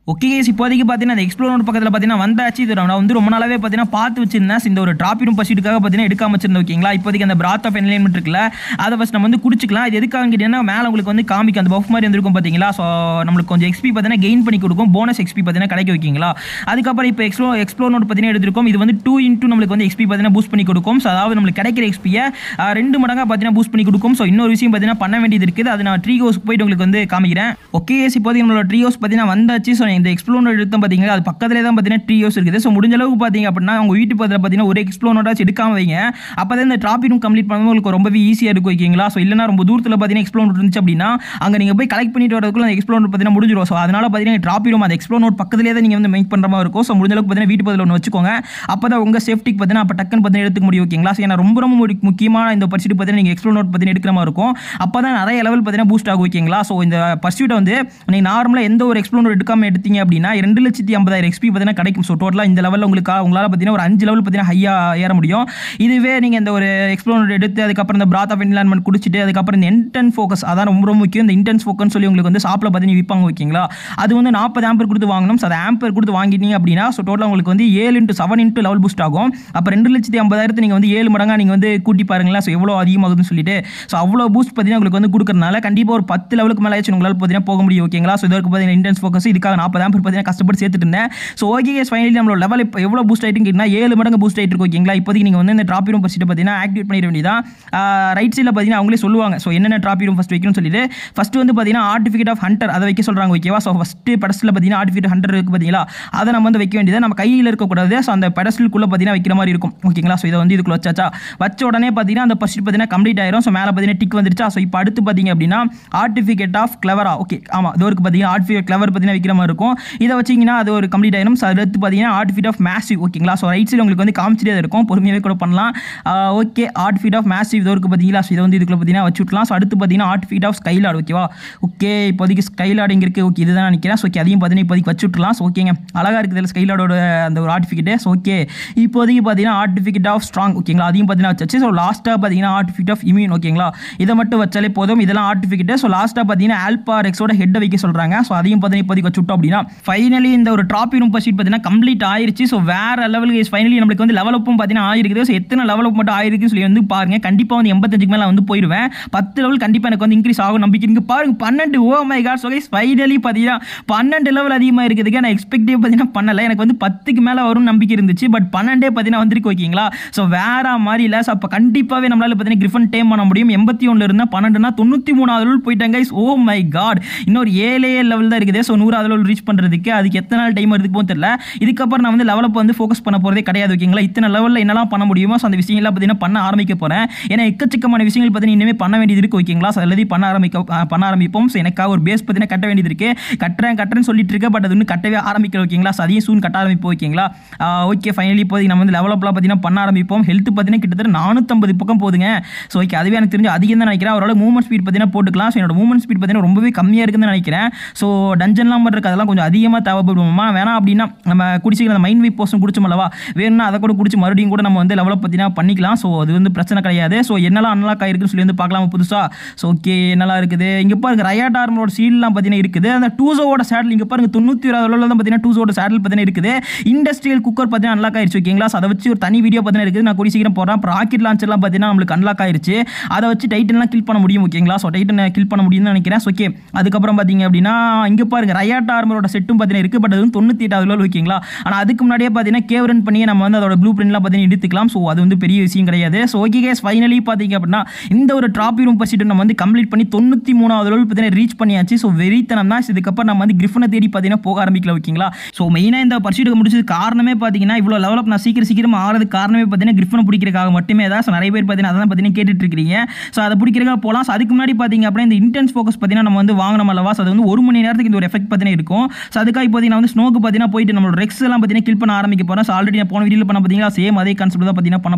ஓகே கேஸ், இப்போதைக்கு பார்த்தீங்கன்னா அந்த எக்ஸ்ப்ளோர் பக்கத்தில் பார்த்தீங்கன்னா வந்தாச்சு. இது நான் வந்து ரொம்ப நாளாவே பார்த்தீங்கன்னா பார்த்து வச்சிருந்தேன். இந்த ஒரு ட்ராபி ரூம் பர்சூட்டுக்காக பார்த்தீங்கன்னா எடுக்காம வச்சிருந்தேன். ஓகேங்களா, இப்போதைக்கு அந்த பிராத் ஆஃப் என்லைன்மெண்ட் இருக்குல்ல, அதை ஃபஸ்ட் நம்ம வந்து குடிச்சிக்கலாம். இது எதுக்காக கேட்டீங்கன்னா, மேலே உங்களுக்கு வந்து காமிக்கும் அந்த பஃப் மாதிரி இருந்திருக்கும் பார்த்தீங்களா. ஸோ நம்மளுக்கு கொஞ்சம் எக்ஸ்பி பார்த்தீங்கன்னா கெயின் பண்ணி கொடுக்கும், போனஸ் எக்ஸ்பி பார்த்தீங்கன்னா கிடைக்கும். ஓகேங்களா, அதுக்கப்புறம் இப்போ எக்ஸ்ப்ளோர் நோட் பார்த்தீங்கன்னா எடுத்திருக்கோம். இது வந்து 2 into நம்மளுக்கு வந்து எக்ஸ்பி பார்த்தீங்கன்னா பூஸ்ட் பண்ணி கொடுக்கும். ஸோ அதாவது நம்மளுக்கு கிடைக்கிற எக்ஸ்பியை 2 மடங்காக பார்த்தீங்கன்னா பூஸ்ட் பண்ணி கொடுக்கும். ஸோ இன்னொரு விஷயம் பார்த்தீங்கன்னா பண்ண வேண்டியது இருக்குது. அது நான் ட்ரீ ஹவுஸ்க்கு போயிட்டு உங்களுக்கு வந்து காமிக்கிறேன். ஓகே கேஸ், இப்போதைக்கு நம்மளோட ட்ரீ ஹவுஸ் பார்த்தீங்கன்னா வந்தாச்சு. ஸோ இந்த எக்ஸ்ப்ளோர் பார்த்தீங்கன்னா அது பக்கத்துலேயே தான் பார்த்தீங்கன்னா ட்ரீ ஹவுஸ் இருக்குது. ஸோ முடிஞ்ச அளவுக்கு பார்த்தீங்க அப்படின்னா உங்கள் வீட்டு பக்கத்தில் பார்த்தீங்கன்னா ஒரு எக்ஸ்ப்ளோராச்சும் எடுக்காம வைங்க. அப்போ தான் இந்த ட்ராபி ரூம் கம்ப்ளீட் பண்ணும்போது உங்களுக்கு ரொம்பவே ஈஸியாக இருக்கும். ஓகேங்களா, ஸோ இல்லைனா ரொம்ப தூரத்தில் பார்த்தீங்கன்னா எக்ஸ்ப்ளோர் இருந்துச்சு அப்படின்னா அங்கே நீங்கள் போய் கலெக்ட் பண்ணிட்டு வரதுக்குள்ள அந்த எக்ஸ்ப்ளோர் பார்த்தீங்கன்னா முடிஞ்சிடும். ஸோ அதனால பார்த்தீங்கன்னா ட்ராபி ரூம் அந்த எக்ஸ்ப்ளோர் நோட் பக்கத்துலேயே தான் நீங்கள் வந்து மேக் பண்ணுற மாதிரி இருக்கும். ஸோ முடிஞ்ச அளவுக்கு பார்த்தீங்கன்னா வீட்டு பக்கத்தில் ஒன்று வச்சுக்கோங்க. அப்போ தான் உங்கள் சேஃப்டிக்கு பார்த்தீங்கன்னா அப்போ டக்குன்னு பார்த்தீங்கன்னா எடுத்துக்க முடியும். ஓகேங்களா, ஸோ ஏன்னா ரொம்ப முக்கியமான இந்த பர்சூட் பார்த்தீங்கன்னா நீங்கள் எக்ஸ்ப்ளோர் நோட் பார்த்தீங்கன்னா எடுக்கிற மாதிரி இருக்கும். அப்போ தான் நிறைய லெவல் பார்த்தீங்கன்னா பூஸ்ட் ஆகும். ஓகேங்களா, ஸோ இந்த பர்சூட்டை வந்து நீங்கள் நார்மலாக எந்த ஒரு எக்ஸ்ப்ளோர் நோட் எடுக்காமல் எடுத்தீங்க அப்படின்னா 2,50,000 எக்ஸ்பி பார்த்தீங்கன்னா கிடைக்கும். ஸோ டோட்டலாக இந்த லெவலில் உங்களால் பார்த்தீங்கன்னா ஒரு 5 லெவல் பார்த்தீங்கன்னா ஹையாக ஏற முடியும். இதுவே நீங்கள் இந்த ஒரு எக்ஸ்ப்ளோர் எடுத்து அதுக்கப்புறம் இந்த பிராத் ஆஃப் என்லைன்மெண்ட் குடிச்சிட்டு அதுக்கப்புறம் இந்த இன்டென்ஸ் ஃபோக்கஸ், அதான் ரொம்ப முக்கியம். இந்த இன்டென்ஸ் ஃபோக்கஸ் சொல்லி உங்களுக்கு வந்து ஷாப்பில் பார்த்தீங்கன்னா விற்பாங்க. ஓகேங்களா, அது வந்து 40 ஆம்பர் கொடுத்து வாங்கணும். ஸோ அது ஆம்பர் கொடுத்து வாங்கிட்டீங்க அப்படின்னா ஸோ டோட்டலாக உங்களுக்கு வந்து 7 into 7 லெவல் பூஸ்ட் ஆகும். அப்போ 2,50,000 நீங்கள் வந்து 7 மடங்காக நீங்கள் வந்து கூட்டி பாருங்களேன். ஸோ எவ்வளோ அதிகமாகுதுன்னு சொல்லிட்டு ஸோ அவ்வளோ பூஸ்ட் பார்த்தீங்கன்னா உங்களுக்கு வந்து கொடுக்கறனால கண்டிப்பாக ஒரு 10 லெவலுக்கு மேலே ஆச்சு உங்களால் பார்த்தீங்கன்னா போக முடியும். ஓகேங்களா, ஸோ இதற்கு பார்த்தீங்கன்னா இன்டென்ஸ் ஃபோக்கஸ் இதுக்காக 40 ஆம்பர் பார்த்தீங்கன்னா கஷ்டப்பட்டு சேர்த்துட்டு இருந்தேன். ஸோ ஓகே கேஸ், ஃபைனலி நம்மளோட லெவல் இப்போ எவ்வளோ பூஸ்ட் ஆகிட்டு கேட்டிங்கன்னா 7 மடங்கு பூஸ்ட் ஆகிட்டு இருக்கும். ஓகேங்களா, இப்போதைக்கு நீங்கள் வந்து இந்த ட்ராபி ரூம் ஃபஸ்ட்டு பார்த்தீங்கன்னா ஆக்டிவேட் பண்ணிட வேண்டியதான். ரைட் சைடில் பார்த்தீங்கன்னா அவங்களே சொல்லுவாங்க ஸோ என்னென்ன ட்ராபி ரூம் ஃபஸ்ட் வைக்கணும்னு சொல்லிட்டு. ஃபஸ்ட்டு வந்து பார்த்தீங்கன்னா ஆர்டிஃபிகேட் ஆஃப் ஹண்டர் அதை வைக்க சொல்கிறாங்க. ஓகேவா, ஸோ ஃபஸ்ட்டு பெடஸ்டில் பார்த்தீங்கன்னா ஆர்டிஃபிகேட் ஹண்டர் இருக்குது பார்த்தீங்களா, அதை நம்ம வந்து வைக்க வேண்டியது நம்ம கையில் இருக்கக்கூடாது. ஸோ அந்த பெடஸ்டிலுக்குள்ளே பார்த்தீங்கன்னா வைக்கிற மாதிரி இருக்கும். ஓகேங்களா, ஸோ இதை வந்து இதுக்குள்ள வச்சாச்சா வச்ச உடனே பார்த்தீங்கன்னா அந்த ஃபஸ்ட்டு பார்த்தீங்கன்னா கம்ப்ளீட் ஆயிரும். ஸோ மேலே பார்த்தீங்கன்னா டிக் வந்துருச்சா. ஸோ இப்போ அடுத்து பார்த்தீங்க அப்படின்னா ஆர்டிஃபிகேட் ஆஃப் கிளவரா. ஓகே, ஆமாம், இது ஒரு பார்த்தீங்கன்னா ஆர்டிஃபிகேட் கிளவர் பார்த்தீங்கன்னா வைக்கிற மாதிரி இருக்கும். இதை வச்சிங்கன்னா அது ஒரு கம்ப்ளீட் ஆயிரும். ஸோ அடுத்து பார்த்தீங்கன்னா ஆர்டிஃபிகேட் ஆஃப் மேசிவ். ஓகேங்களா, ஸோ ரைட் சைடு உங்களுக்கு வந்து காமிச்சிட்டே இருக்கும், பொறுமையாகவே கூட பண்ணலாம். ஓகே, ஆர்டிஃபிகேட் ஆஃப் மேசிவ் இது இருக்குது பார்த்தீங்களா. ஸோ இதை வந்து இதுக்குள்ள பார்த்தீங்கன்னா வச்சு விட்லாம். ஸோ அடுத்து பார்த்தீங்கன்னா ஆர்டிஃபிகேட் ஆஃப் ஸ்கைலார்ட். ஓகேவா, ஓகே, இப்போதைக்கு ஸ்கைலார்ட் இங்கே இருக்குது. ஓகே, இதுதான் நினைக்கிறேன். ஸோ ஓகே, அதையும் பார்த்தீங்கன்னா இப்போதைக்கு வச்சு விட்லாம். ஸோ ஓகேங்க, அழகாக இருக்குது ஸ்கைலார்டோட அந்த ஒரு ஆர்டிஃபிகேட். ஸோ ஓகே, இப்போதைக்கு பார்த்தீங்கன்னா ஆர்டிஃபிகேட் ஆஃப் ஸ்ட்ராங். ஓகேங்களா, அதையும் பார்த்தீங்கன்னா வச்சாச்சு. ஸோ லாஸ்ட்டாக பார்த்தீங்கன்னா ஆர்டிஃபிகேட் ஆஃப் இம்யூன். ஓகேங்களா, இதை மட்டும் வச்சாலே போதும், இதெல்லாம் ஆர்டிஃபிகேட். ஸோ லாஸ்ட்டாக பார்த்தீங்கன்னா ஆல்பா ரெக்ஸோட ஹெட்டை வைக்க சொல்கிறாங்க. ஸோ அதையும் பார்த்தீங்கன்னா இப்போதைக்கு வச்சு விட்டோம் அப்படின்னா ஃபைனலி இந்த ஒரு ட்ராபி ரூம் பர்சூட் பார்த்தீங்கன்னா கம்ப்ளீட் ஆயிருச்சு. ஸோ வேற லெவலுக்கு ஃபைனலி நம்மளுக்கு வந்து லெவல் அப்பும் பார்த்தீங்கன்னா ஆயிருக்குது. ஸோ எத்தனை லெவல் அப் மட்டும் ஆயிருக்குன்னு சொல்லி வந்து பாருங்க. கண்டிப்பாக வந்து 85க்கு மேலே வந்து போயிடுவேன். 10 லெவல் கண்டிப்பாக எனக்கு வந்து இன்க்ரீஸ் ஆகும் நம்பிக்கை இங்கே பாருங்க. 12, oh my god. So guys finally பார்த்தீங்கன்னா 12 லெவல் அதிகமாக இருக்குதுக்கு நான் எக்ஸ்பெக்டே பார்த்தீங்கன்னா பண்ணலை. எனக்கு வந்து 10க்கு மேலே வரும் நம்பிக்கை இருந்துச்சு. பட் 12 பார்த்தீங்கன்னா வந்திருக்கு. ஓகேங்களா, ஸோ வேற மாதிரி இல்லை. ஸோ அப்போ கண்டிப்பாகவே நம்மளால் பார்த்தீங்கன்னா கிரிஃபன் டேம் பண்ண முடியும். 81 இருந்தால் 12னா 93வது லெவல் போயிட்டாங்க கைஸ். ஓ மை காட், இன்னொரு 7 லெவல் தான் இருக்குது. ஸோ 100வது லெவல் ரீச் பண்ணுறதுக்கு அதுக்கு எத்தனை நாள் டைம் எடுத்துக்கு போகும் தெரியல. இதுக்கப்புறம் நான் வந்து லெவல் அப் வந்து ஃபோக்கஸ் பண்ண போகிறதே கிடையாது. ஓகேங்களா, இத்தனை லெவலில் என்னெல்லாம் பண்ண முடியுமோ ஸோ அந்த விஷயங்கள்லாம் பார்த்தீங்கன்னா பண்ண ஆரம்பிக்க போகிறேன். ஏன்னா எக்கச்சக்கமான விஷயங்கள் பார்த்தீங்கன்னா இனிமேல் பண்ண வேண்டியது இருக்குது. ஓகேங்களா, ஸோ எல்லாத்தையும் பண்ண ஆரம்பிப்போம். ஸோ எனக்காக ஒரு பேஸ் பார்த்தீங்கன்னா கட்ட வேண்டியது இருக்குது. கட்டுறேன்னு சொல்லிட்டு இருக்கேன். பட் அது இன்னும் கட்டவே ஆரம்பிக்கல. ஓகேங்களா, ஸோ அதையும் சூன் கட்ட ஆரம்பிப்போம். ஓகேங்களா, ஓகே, ஃபைனலி இப்போதைக்கு நம்ம வந்து லெவல் அப்லாம் பார்த்தீங்கன்னா பண்ண ஆரம்பிப்போம். ஹெல்த் பார்த்தீங்கன்னா கிட்டத்தட்ட 450 பக்கம் போதுங்க. ஸோ ஓகே, அதுவே எனக்கு தெரிஞ்சு அதிகம் தான் நினைக்கிறேன். அவரோட மூவ்மெண்ட் ஸ்பீட் பார்த்தீங்கன்னா போட்டுக்கலாம். ஸோ என்னோட மூவ்மெண்ட் ஸ்பீட் பார்த்தீங்கன்னா ரொம்பவே கம்மியாக இருக்குதுன்னு நினைக்கிறேன். ஸோ டஞ்சன்லாம் பண்ணுறதுக்கு அதெல்லாம் கொஞ்சம் அதிகமாக தேவைப்படுமா வேணாம் அப்படின்னா நம்ம குடிச்சிக்கிற அந்த மைண்ட் வீக் போர்ஷன் குடிச்சோம்லவா, வேணும்னா அதை கூட குடிச்சு மறுபடியும் கூட நம்ம வந்து லெவல் அப் பார்த்தீங்கன்னா பண்ணிக்கலாம். ஸோ அது வந்து பிரச்சனை கிடையாது. ஸோ என்னெல்லாம் அன்லாக் ஆயிருக்குன்னு சொல்லி வந்து பார்க்கலாம் புதுசாக. ஸோ ஓகே, என்னெல்லாம் இருக்குது இங்கே பாருங்க. ரயாட் ஆர்மரோட சீல்லாம் பார்த்தீங்கன்னா இருக்குது. அந்த டூசோட சேடல் இங்கே பாருங்க 91வது லெவலில் தான் பார்த்தீங்கன்னா டூசோட சேடல் பார்த்தீங்கன்னா இருக்குது. இண்டஸ்ட்ரியல் குக்கர் பார்த்தீங்கன்னா அன்லாக் ஆயிருச்சு. ஓகேங்களா, அதை வச்சு ஒரு தனி வீடியோ பார்த்தீங்கன்னா இருக்குது. நான் கூடிய சீக்கிரம் போடுறேன். அப்புறம் ராக்கெட் லான்ச்சர்லாம் பார்த்தீங்கன்னா நம்மளுக்கு அன்லாக் ஆயிருச்சு. அதை வச்சு டைட்டன்லாம் கில் பண்ண முடியும். ஓகேங்களா, ஸோ டைட்டனை கில் பண்ண முடியும்னு நினைக்கிறேன். ஓகே, அதுக்கப்புறம் பார்த்தீங்க அப்படின்னா இங்கே பாருங்க ரயாட் ஆர்மரோட செட்டும் பார்த்தீங்கன்னா இருக்குது. பட் அது 98வது லெவல். ஓகேங்களா, ஆனால் அதுக்கு முன்னாடியே பார்த்தீங்கன்னா கேவ் ரன் பண்ணி நம்ம வந்து அதோட ப்ளூ பிரிண்ட்லாம் பார்த்தீங்கன்னா எடுத்துக்கலாம். ஸோ அது வந்து பெரிய விஷயம் கிடையாது. ஸோ ஓகே கேஸ், ஃபைனலி பார்த்தீங்க அப்படின்னா இந்த ஒரு ட்ராபி ரூம் பர்சூட் நம்ம வந்து கம்ப்ளீட் பண்ணி 93வது லெவல் பார்த்தீங்கன்னா ரீச் பண்ணியாச்சு. ஸோ வெறித்தனம் தான். இதுக்கப்புறம் நம்ம வந்து கிரிஃபனை தேடி பார்த்தீங்கன்னா போக ஆரம்பிக்கல. ஓகேங்களா, ஸோ மெயினாக இந்த பர்சூட்டுக்கு முடிச்சது காரணமே பார்த்தீங்கன்னா இவ்வளோ லெவல் அப் நான் சீக்கிரம் ஆகிறதுக்கு காரணமே பார்த்தீங்கன்னா கிரிஃபனை பிடிக்கிறதுக்காக மட்டுமே தான். ஸோ நிறைய பேர் பார்த்தீங்கன்னா அதான் பார்த்தீங்கன்னா கேட்டுட்டு இருக்கீங்க. ஸோ அதை பிடிக்கிறதுக்காக போகலாம். ஸோ அதுக்கு முன்னாடி பார்த்தீங்க அப்படின்னா இந்த இன்டென்ஸ் ஃபோக்கஸ் பார்த்தீங்கன்னா நம்ம வந்து வாங்கணும் அல்லவா. ஸோ அது வந்து 1 மணி நேரத்துக்கு இந்த ஒரு எஃபெக்ட் பார்த்தீங்கன்னா இருக்கும். ஸோ அதுக்காக இப்போதைக்கு நான் வந்து ஸ்னோக்கு பார்த்தீங்கன்னா போயிட்டு நம்மளோட ரெக்ஸ் எல்லாம் பார்த்தீங்கன்னா கில் பண்ண ஆரம்பிக்க போகிறேன். ஸோ ஆல்ரெடி நான் போன வீடியோவில் பண்ண பார்த்தீங்கன்னா சேம் அதே கான்செப்ட் தான் பார்த்தீங்கன்னா பண்ண போகிறேன்.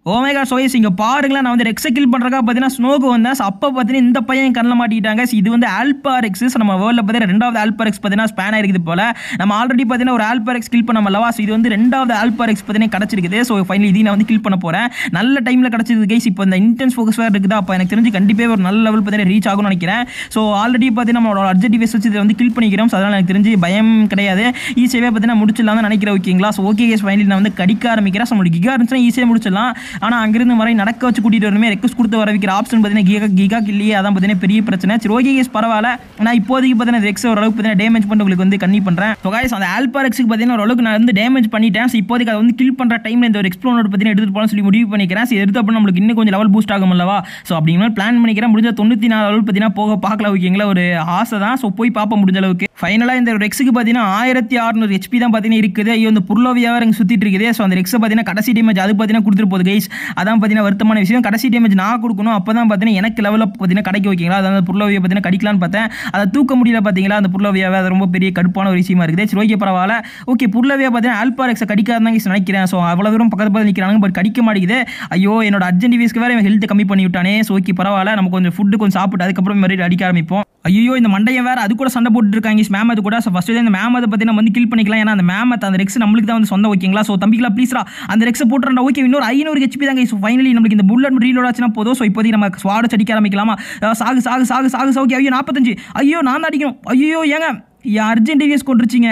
ஓ மை காட். ஸோ இங்கே பாருங்களேன், நான் வந்து ரெக்ஸை கில் பண்ணுறக்கா பார்த்தீங்கன்னா ஸ்னோக்கு வந்தேன். ஸோ அப்போ பார்த்தீங்கன்னா இந்த பையன் கண்ணில் மாட்டிக்கிட்டாங்க. இது வந்து ஆல்பாரெக்ஸ். நம்ம வேர்ல்டில் பார்த்தீங்கன்னா ரெண்டாவது ஆல்பாரெக்ஸ் பார்த்தீங்கன்னா ஸ்பேன் ஆயிருக்குது போல. நம்ம ஆல்ரெடி பார்த்தீங்கன்னா ஒரு ஆல்பாரெக்ஸ் கில் பண்ண மல்லவா. ஸோ இது வந்து ரெண்டாவது ஆல்பாரெக்ஸ் பார்த்தீங்கன்னா கிடச்சிருக்குது. ஸோ ஃபைனலி இதையும் நான் வந்து கில் பண்ண போகிறேன். நல்ல டைமில் கிடச்சிருக்கு கைஸ். இப்போ இந்த இன்டென்ஸ் ஃபோக்கஸ் வேறு இருக்குது. அப்போ எனக்கு தெரிஞ்சு கண்டிப்பாக ஒரு நல்ல லெவல் பார்த்தீங்கன்னா ரீச் ஆகும்னு நினைக்கிறேன். ஸோ ஆல்ரெடி பார்த்தீங்கன்னா நம்மளோட அப்ஜெக்டிவ்ஸ் வச்சு இதை வந்து கில் பண்ணிக்கிறோம். ஸோ அதனால் எனக்கு தெரிஞ்சு பயம் கிடையாது. ஈஸியாகவே பார்த்தீங்கன்னா முடிச்சிடலாம் தான் நினைக்கிறேன். ஓகேங்களா. ஸோ ஓகே கைஸ், ஃபைனலி நான் வந்து கடிக்க ஆரம்பிக்கிறேன். ஸோ நம்மளுக்கு கிகா இருந்துச்சுன்னா ஈஸியாக முடிச்சிடலாம். ஆனால் அங்கிருந்து வரை நடக்க வச்சு கூட்டிட்டு வரணுமே. ரெக்வஸ்ட் கொடுத்து வர வைக்கிற ஆப்ஷன் பார்த்தீங்கன்னா கிகா இல்லையே. அதான் பார்த்தீங்கன்னா பெரிய பிரச்சனை. சரி ஓகே கைஸ், பரவாயில்ல. நான் இப்போதைக்கு பார்த்தீங்கன்னா ரெக்ஸ் ஓரளவுக்கு பார்த்தீங்கன்னா டேமேஜ் பண்ணி உங்களுக்கு வந்து கண்ணி பண்ணுறேன். ஸோ கைஸ், அந்த ஆல்பாரெக்ஸுக்கு பார்த்தீங்கன்னா ஓரளவுக்கு நான் வந்து டேமேஜ் பண்ணிட்டேன். ஸோ இப்போதைக்கு அதை வந்து கில் பண்ணுற டைமில் இந்த ஒரு எக்ஸ்ப்ளோனோட பார்த்தீங்கன்னா எடுத்துட்டு போகலாம்னு சொல்லி முடிவு பண்ணிக்கிறேன். ஸோ எடுத்து அப்போ நம்மளுக்கு இன்னும் கொஞ்சம் லெவல் பூஸ்ட் ஆகும் அல்லவா. ஸோ அப்படிங்கிற பிளான் பண்ணிக்கிறேன். முடிஞ்ச 94 லெவல் பார்த்தீங்கன்னா போக பார்க்கலாம். ஓகேங்களா, ஒரு ஆசை தான். ஸோ போய் பார்ப்போம் முடிஞ்ச அளவுக்கு. ஃபைனலாக இந்த ரெக்ஸுக்கு பார்த்தீங்கன்னா 1600 HP தான் பார்த்தீங்கன்னா இருக்குது. ஐயோ, இந்த புர்லோவியாவே இங்கே சுற்றிட்டு இருக்குது. ஸோ அந்த ரெக்ஸை பார்த்தீங்கன்னா கடைசி டேமேஜ் அது பார்த்தீங்கன்னா கொடுத்துட்டு போகுது கைஸ். அதான் பார்த்தீங்கன்னா வருத்தமான விஷயம். கடைசி டேமேஜ் நான் கொடுக்கணும். அப்போ தான் பார்த்தீங்கன்னா எனக்கு லெவலில் பார்த்தீங்கன்னா கிடைக்க வைக்கிங்களா. அதாவது புர்லோவியை பார்த்தீங்கன்னா கடிக்கலான்னு பார்த்தேன். அதை தூக்க முடியல பார்த்தீங்களா. அந்த புர்லோவியாவே அது ரொம்ப பெரிய கடுப்பான ஒரு விஷயமா இருக்குது. சரி ஓகே, பரவாயில்ல. ஓகே, புர்லோவியா பார்த்தீங்கன்னா ஆல்பாரெக்ஸை கடிக்காதான் நினைக்கிறேன். ஸோ அவ்வளோ தூரம் பக்கத்து நிற்கிறாங்க, பட் கடிக்க மாட்டேங்குது. ஐயோ, என்னோட அர்ஜென்ட் வீஸ்க்கு வேறு ஹெல்த் கம்மி பண்ணி விட்டானே. ஸோ ஓகே, பரவாயில்ல. நம்ம கொஞ்சம் ஃபுட்டு கொஞ்சம் சாப்பிட்டு அதுக்கப்புறம் மாதிரி அடிக்க ஆரம்பிப்போம். ஐயோ, இந்த மண்டையை வேறு அது கூட சண்டை போட்டு இருக்காங்க மேம். அது கூட ஃபர்ஸ்ட் இந்த மேம் அதை பற்றி நம்ம வந்து கில் பண்ணிக்கலாம். ஏன்னா அந்த மேம் அந்த ரெக்ஸ் நம்மளுக்கு தான் வந்து சொந்தம். ஓகேங்களா. ஸோ தம்பிங்களா ப்ளீஸ்ரா அந்த ரெக்ஸை போட்டுறா. ஓகே, இன்னொரு 500 HP தாங்க. ஸோ ஃபைனலி நம்மளுக்கு இந்த புல்லட் ரீலோட் ஆச்சுன்னா போதும். ஸோ இப்போதைக்கு நம்ம ஸ்வாட் அடிக்க ஆரம்பிக்கலாமா. சாகு சாகு சாகு சாகு சாகு. ஐயோ 45. ஐயோ, நான் தான் அடிக்கணும். ஐயோ ஏங்க அர்ஜென்ட் வீஸ் கொண்டுருச்சிங்க.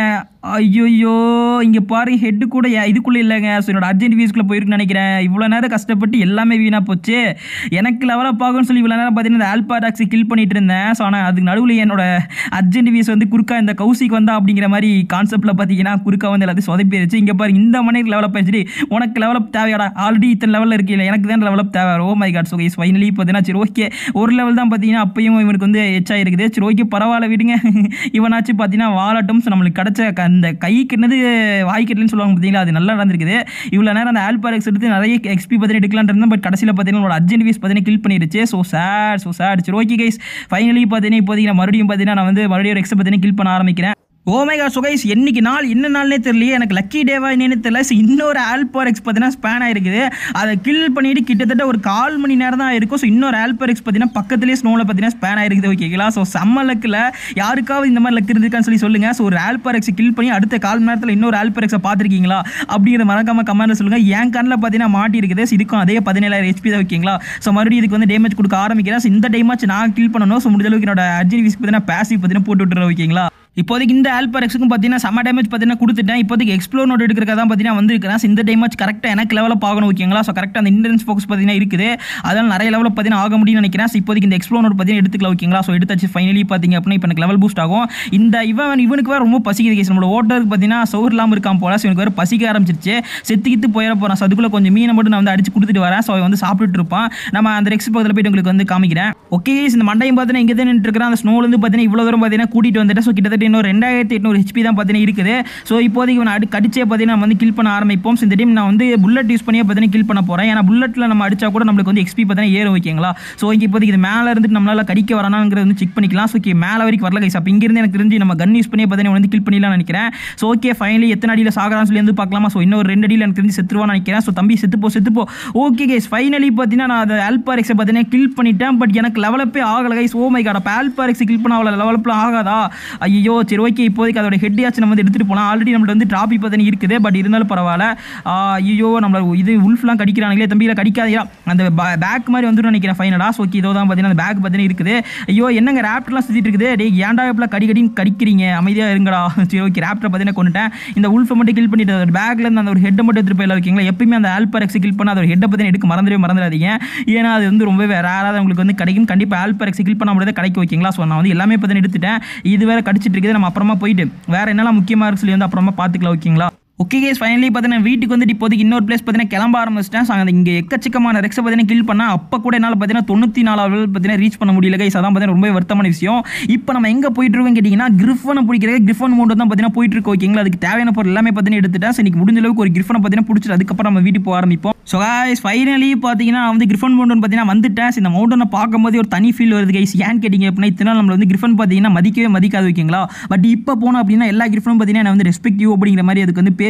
ஐயோ, இங்கே பாரு, ஹெட்டு கூட இதுக்குள்ளே இல்லைங்க. ஸோ என்னோட அர்ஜென்ட் வீஸ்க்குள்ளே போயிருக்குன்னு நினைக்கிறேன். இவ்வளோ நேரம் கஷ்டப்பட்டு எல்லாமே வீணாக போச்சு. எனக்கு லெவலப் ஆகும்னு சொல்லி இவ்வளோ நேரம் பார்த்தீங்கன்னா இந்த ஆல்பாரெக்ஸை கில் பண்ணிட்டு இருந்தேன். ஸோ ஆனால் அதுக்கு நடுவில் என்னோட அர்ஜென்ட் வீஸ் வந்து குறுக்கா இந்த கௌசிக்கு வந்தா அப்படிங்கிற மாதிரி கான்செப்ட்டில் பார்த்தீங்கன்னா குறுக்கா வந்து எல்லாத்தையும் சொதப்பிடுச்சு. இங்கே பாரு, இந்த மணிக்கு லெவலப் ஆயிடுச்சு. உனக்கு லெவலப் தேவையாடா? ஆல்ரெடி இத்தனை லெவலில் இருக்கீங்க, எனக்கு தான் லெவலப் தேவை. Oh my god. So guys, finally பார்த்தீங்கன்னா சரி ஓகே, ஒரு லெவல் தான் பார்த்தீங்கன்னா அப்பயும் இவனுக்கு வந்து எச்சாக இருக்குது. சரி ஓகே, பரவாயில்ல விடுங்க. இவனாச்சும் பார்த்தீங்கன்னா வாலட்டும் நம்மளுக்கு கிடைச்ச அந்த கை கிட்டது வாய் கிட்டலன்னு சொல்லுவாங்க பார்த்தீங்களா, அது நல்லா நடந்திருக்குது. இவ்வளோ நேரம் அந்த ஆல்பாரெக்ஸ் எடுத்து நிறைய XP பார்த்தீங்கன்னா எடுக்கலான்னு இருந்தேன். பட் கடைசியில் பார்த்தீங்கன்னா அர்ஜென்ட் வீஸ் பார்த்தீங்கன்னா கில் பண்ணிருச்சு. So sad. சரி ஓகே கைஸ், ஃபைனலி பார்த்தீங்கன்னா இப்போதைக்கு நான் மறுபடியும் மறுபடியும் ஒரு எக்ஸை பார்த்தீங்கன்னா கில் பண்ண ஆரம்பிக்கிறேன். Oh my god. So guys, என்னைக்கு நாள் என்ன நாள்னே தெரியலையே. எனக்கு லக்கி டேவா என்னன்னு தெரியல. ஸோ இன்னொரு ஆல்பாரெக்ஸ் பார்த்தீங்கன்னா ஸ்பேன் ஆயிருக்குது. அதை கில் பண்ணிட்டு கிட்டத்தட்ட ஒரு 1/4 மணி நேரம் தான் இருக்கும். ஸோ இன்னொரு ஆல்பாரெக்ஸ் பார்த்தீங்கன்னா பக்கத்துலேயே ஸ்னோவில் பார்த்தீங்கன்னா ஸ்பேன் ஆயிருக்குது. ஓகேங்களா. ஸோ செம்ம லக்கில் யாருக்காவது இந்த மாதிரி லக் இருந்திருக்கான்னு சொல்லி சொல்லுங்கள். ஸோ ஒரு ஆல்பாரெக்ஸை கில் பண்ணி அடுத்த 1/4 மணி நேரத்தில் இன்னொரு ஆல்பாரெக்ஸை பார்த்துருக்கீங்களா அப்படிங்கிற மறக்காம கமெண்ட்டில் சொல்லுங்கள். என் கண்ணில் பார்த்தீங்கன்னா மாட்டி இருக்குது. ஸோ இதுக்கும் அதே 17,000 HP தான். ஓகேங்களா. ஸோ மறுபடியும் இதுக்கு வந்து டேமேஜ் கொடுக்க ஆரம்பிக்கிறேன். ஸோ இந்த டைமாச்சு நான் கில் பண்ணணும். ஸோ முடிஞ்ச அளவுக்கு என்னோட அர்ஜென்ட் வீஸ்க்கு பார்த்தீங்கன்னா பேசிவ் பார்த்தீங்கன்னா போட்டு விட்டுறேன். ஓகேங்களா. இப்போதைக்கு இந்த ஆல்பாரெக்ஸுக்கும் பார்த்தீங்கன்னா செம்ம டேமேஜ் பார்த்தீங்கன்னா கொடுத்துட்டேன். இப்போதைக்கு எக்ஸ்ப்ளோர் நோட் எடுக்கிறதா தான் பார்த்தீங்கன்னா வந்திருக்கிறேன். இந்த டைமாச்சு கரெக்டாக எனக்கு லெவலப் ஆகணும். ஓகேங்களா. ஸோ கரெக்டாக அந்த இன்டென்ஸ் ஃபோக்கஸ் பார்த்தீங்கன்னா இருக்குது. அதனால் நிறைய லெவலில் பார்த்தீங்கன்னா ஆக முடியும்னு நினைக்கிறேன். ஸோ இப்போதைக்கு இந்த எக்ஸ்ப்ளோர் நோட் பார்த்தீங்கன்னா எடுத்துக்கலாம். ஓகேங்களா. ஸோ எடுத்தாச்சு ஃபைனலி பார்த்தீங்க அப்படின்னா இப்போ எனக்கு லெவல் பூஸ்ட் ஆகும். இந்த இவனுக்கு வேறு ரொம்ப பசிக்குது கேஸ். நம்மளோட ஓட்டருக்கு பார்த்தீங்கன்னா சோறு இல்லாமல் இருக்கான் போல. ஸோ எனக்கு வேறு பசிக்க ஆரம்பிச்சிருச்சு. செத்துக்கிட்டு போயிட போகிறேன். ஸோ அதுக்குள்ளே கொஞ்சம் மீனை மட்டும் நான் வந்து அடிச்சு கொடுத்துட்டு வரேன். ஸோ வந்து சாப்பிட்டுட்டு இருப்பான். நம்ம அந்த ரெக்ஸ் பக்கத்தில் போய்ட்டு உங்களுக்கு வந்து காமிக்கிறேன். ஓகே, இந்த மண்டையும் பார்த்தீங்கன்னா இங்கே தான் நின்று இருக்கிறேன். அந்த ஸ்னோலேருந்து பார்த்தீங்கன்னா இவ்வளோ தூரம் பார்த்தீங்கன்னா கூட்டிகிட்டு வந்துட்டு. ஸோ கிட்டத்தட்ட இன்னும் 2800 HP தான் பார்த்தீங்கன்னா இருக்குது. ஸோ இப்போதைக்கு இவனை கடிச்சே பார்த்தீங்கன்னா நம்ம வந்து கில் பண்ண ஆரம்பிப்போம். ஸோ இந்த டைம் நான் வந்து புல்லட் யூஸ் பண்ணியே பார்த்தீங்கன்னா கில் பண்ண போகிறேன். ஏன்னா புல்லட்டில் நம்ம அடிச்சா கூட நம்மளுக்கு வந்து XP பார்த்தீங்கன்னா ஏறும். ஓகேங்களா. ஸோ இங்கே இப்போதைக்கு இது மேலே இருந்துட்டு நம்மளால் கடிக்க வரானாங்கிறது வந்து செக் பண்ணிக்கலாம். ஸோ ஓகே, மேலே வரைக்கும் வரல கைஸ். அப்போ இங்கிருந்து எனக்கு தெரிஞ்சு நம்ம கன் யூஸ் பண்ணியே பார்த்தீங்கன்னா வந்து கில் பண்ணிடலாம்னு நினைக்கிறேன். ஸோ ஓகே, ஃபைனலி எத்தனை அடியில் சாகரான்னு சொல்லி வந்து பார்க்கலாமா. ஸோ இன்னொரு 2 அடியில் எனக்கு தெரிஞ்சு செத்துருவான்னு நினைக்கிறேன். ஸோ தம்பி செத்துப்போ. ஓகே கைஸ், ஃபைனலி பார்த்தீங்கன்னா நான் அந்த ஆல்பாரெக்ஸை பார்த்தீங்கன்னா கில் பண்ணிட்டேன். பட் எனக்கு லெவலப்பே ஆகலை கைஸ். Oh my God. அப்போ ஆல்பாரெக்ஸை கில் பண்ண அவ்வளோ லெவலப்லாம் ஆகாதா? ஐயோ, சரி ஓகே, இப்போதைக்கு அதோட ஹெட்யாச்சும் நம்ம வந்து எடுத்துகிட்டு போகலாம். ஆல்ரெடி நம்மளுக்கு வந்து ட்ராபி பார்த்தீங்கன்னா இருக்குது. பட் இருந்தாலும் பரவாயில்ல. ஐயோ, நம்மள இது உல்ஃப்லாம் கடிக்கிறாங்களே. தம்பியில் கடிக்காதீங்க. அந்த பேக் மாதிரி வந்துடும் நினைக்கிறேன் ஃபைனலாக. ஸோ ஓகே, இதோ தான் பார்த்தீங்கன்னா அந்த பேக் பார்த்தீங்கன்னா இருக்குது. ஐயோ, என்னங்க ரேப்டர்லாம் சுற்றிட்டு இருக்குது. டே ஏன்டா எப்பலாம் கடிக்கிறீங்க, அமைதியாக இருங்கடா. சரி ஓகே, ரேப்டரை பார்த்தீங்கன்னா கொண்டுட்டேன். இந்த உல்ஃபை மட்டும் கில் பண்ணிட்டு அந்த பேக்கில் இருந்து அந்த ஒரு ஹெட்டை மட்டும் எடுத்துகிட்டு போயிடலாம். ஓகேங்களா. எப்பயுமே அந்த ஆல்பாரெக்ஸை கில் பண்ண அதோட ஹெட்டை பார்த்தீங்கன்னா எடுக்க மறந்துடாதீங்க. ஏன்னா அது வந்து ரொம்ப ரேராக உங்களுக்கு வந்து கிடைக்கும். கண்டிப்பாக ஆல்பாரெக்ஸை கில் பண்ண முடியாது கிடைக்கும். ஓகேங்களா. ஸோ நான் வந்து எல்லாமே பார்த்தீங்கன்னா எடுத்துட்டேன். இது வேறு கடிச்சிட்டு இருக்குது. நம்ம அப்புறமா போயிட்டு வேறு என்னெல்லாம் முக்கியமாக இருக்கு சொல்லி வந்து அப்புறமா பார்த்துக்கலாம். ஓகேங்களா. ஓகே கேஸ், ஃபைனலி பார்த்தீங்கன்னா வீட்டுக்கு வந்துட்டு இப்போதைக்கு இன்னொரு பிளேஸ் பார்த்தீங்கன்னா கிளம்ப ஆரம்பிச்சிட்டேன். ஸோ அந்த இங்கே எக்கச்சக்கமான ரெக்ஸை பார்த்தீங்கன்னா கில் பண்ணால் அப்போ கூட என்னால் பார்த்தீங்கன்னா 94 பார்த்தீங்கன்னா ரீச் பண்ண முடியல கைஸ். அதான் பார்த்தீங்கன்னா ரொம்ப வருத்தமான விஷயம். இப்போ நம்ம எங்கே போயிட்டு இருக்கோம் கேட்டிங்கன்னா கிரிஃபனை பிடிக்கிறது. கிரிஃபன் மோட் தான் பார்த்தீங்கன்னா போயிட்டு இருக்கோம். ஓகேங்களா. அதுக்கு தேவையான பொருள் எல்லாமே பார்த்தீங்கன்னா எடுத்துட்டேன். ஸோ இன்னைக்கு முடிஞ்ச அளவுக்கு ஒரு கிரிஃபனை பார்த்தீங்கன்னா பிடிச்சிட்டு அதுக்கப்புறம் நம்ம வீட்டுக்கு போக ஆரம்பிப்போம். ஸோ கைஸ், ஃபைனலி பார்த்தீங்கன்னா வந்து கிரிஃபன் மவுண்டன் பார்த்தீங்கன்னா வந்துட்டேன். இந்த மவுண்டனை பார்க்கும்போது ஒரு தனி ஃபீல் வருது கைஸ். ஏன்னு கேட்டிங்க அப்படின்னா இத்தனை நம்மள வந்து கிரிஃபன் பார்த்தீங்கன்னா மதிக்கவே மதிக்காது. ஓகேங்களா. பட் இப்போ போனோம் அப்படின்னா எல்லா கிரிஃபனும் பார்த்தீங்கன்னா வந்து ரெஸ்பெக்டிவ் அப்படிங்கிற மாதிரி அதுக்கு வந்து பேர்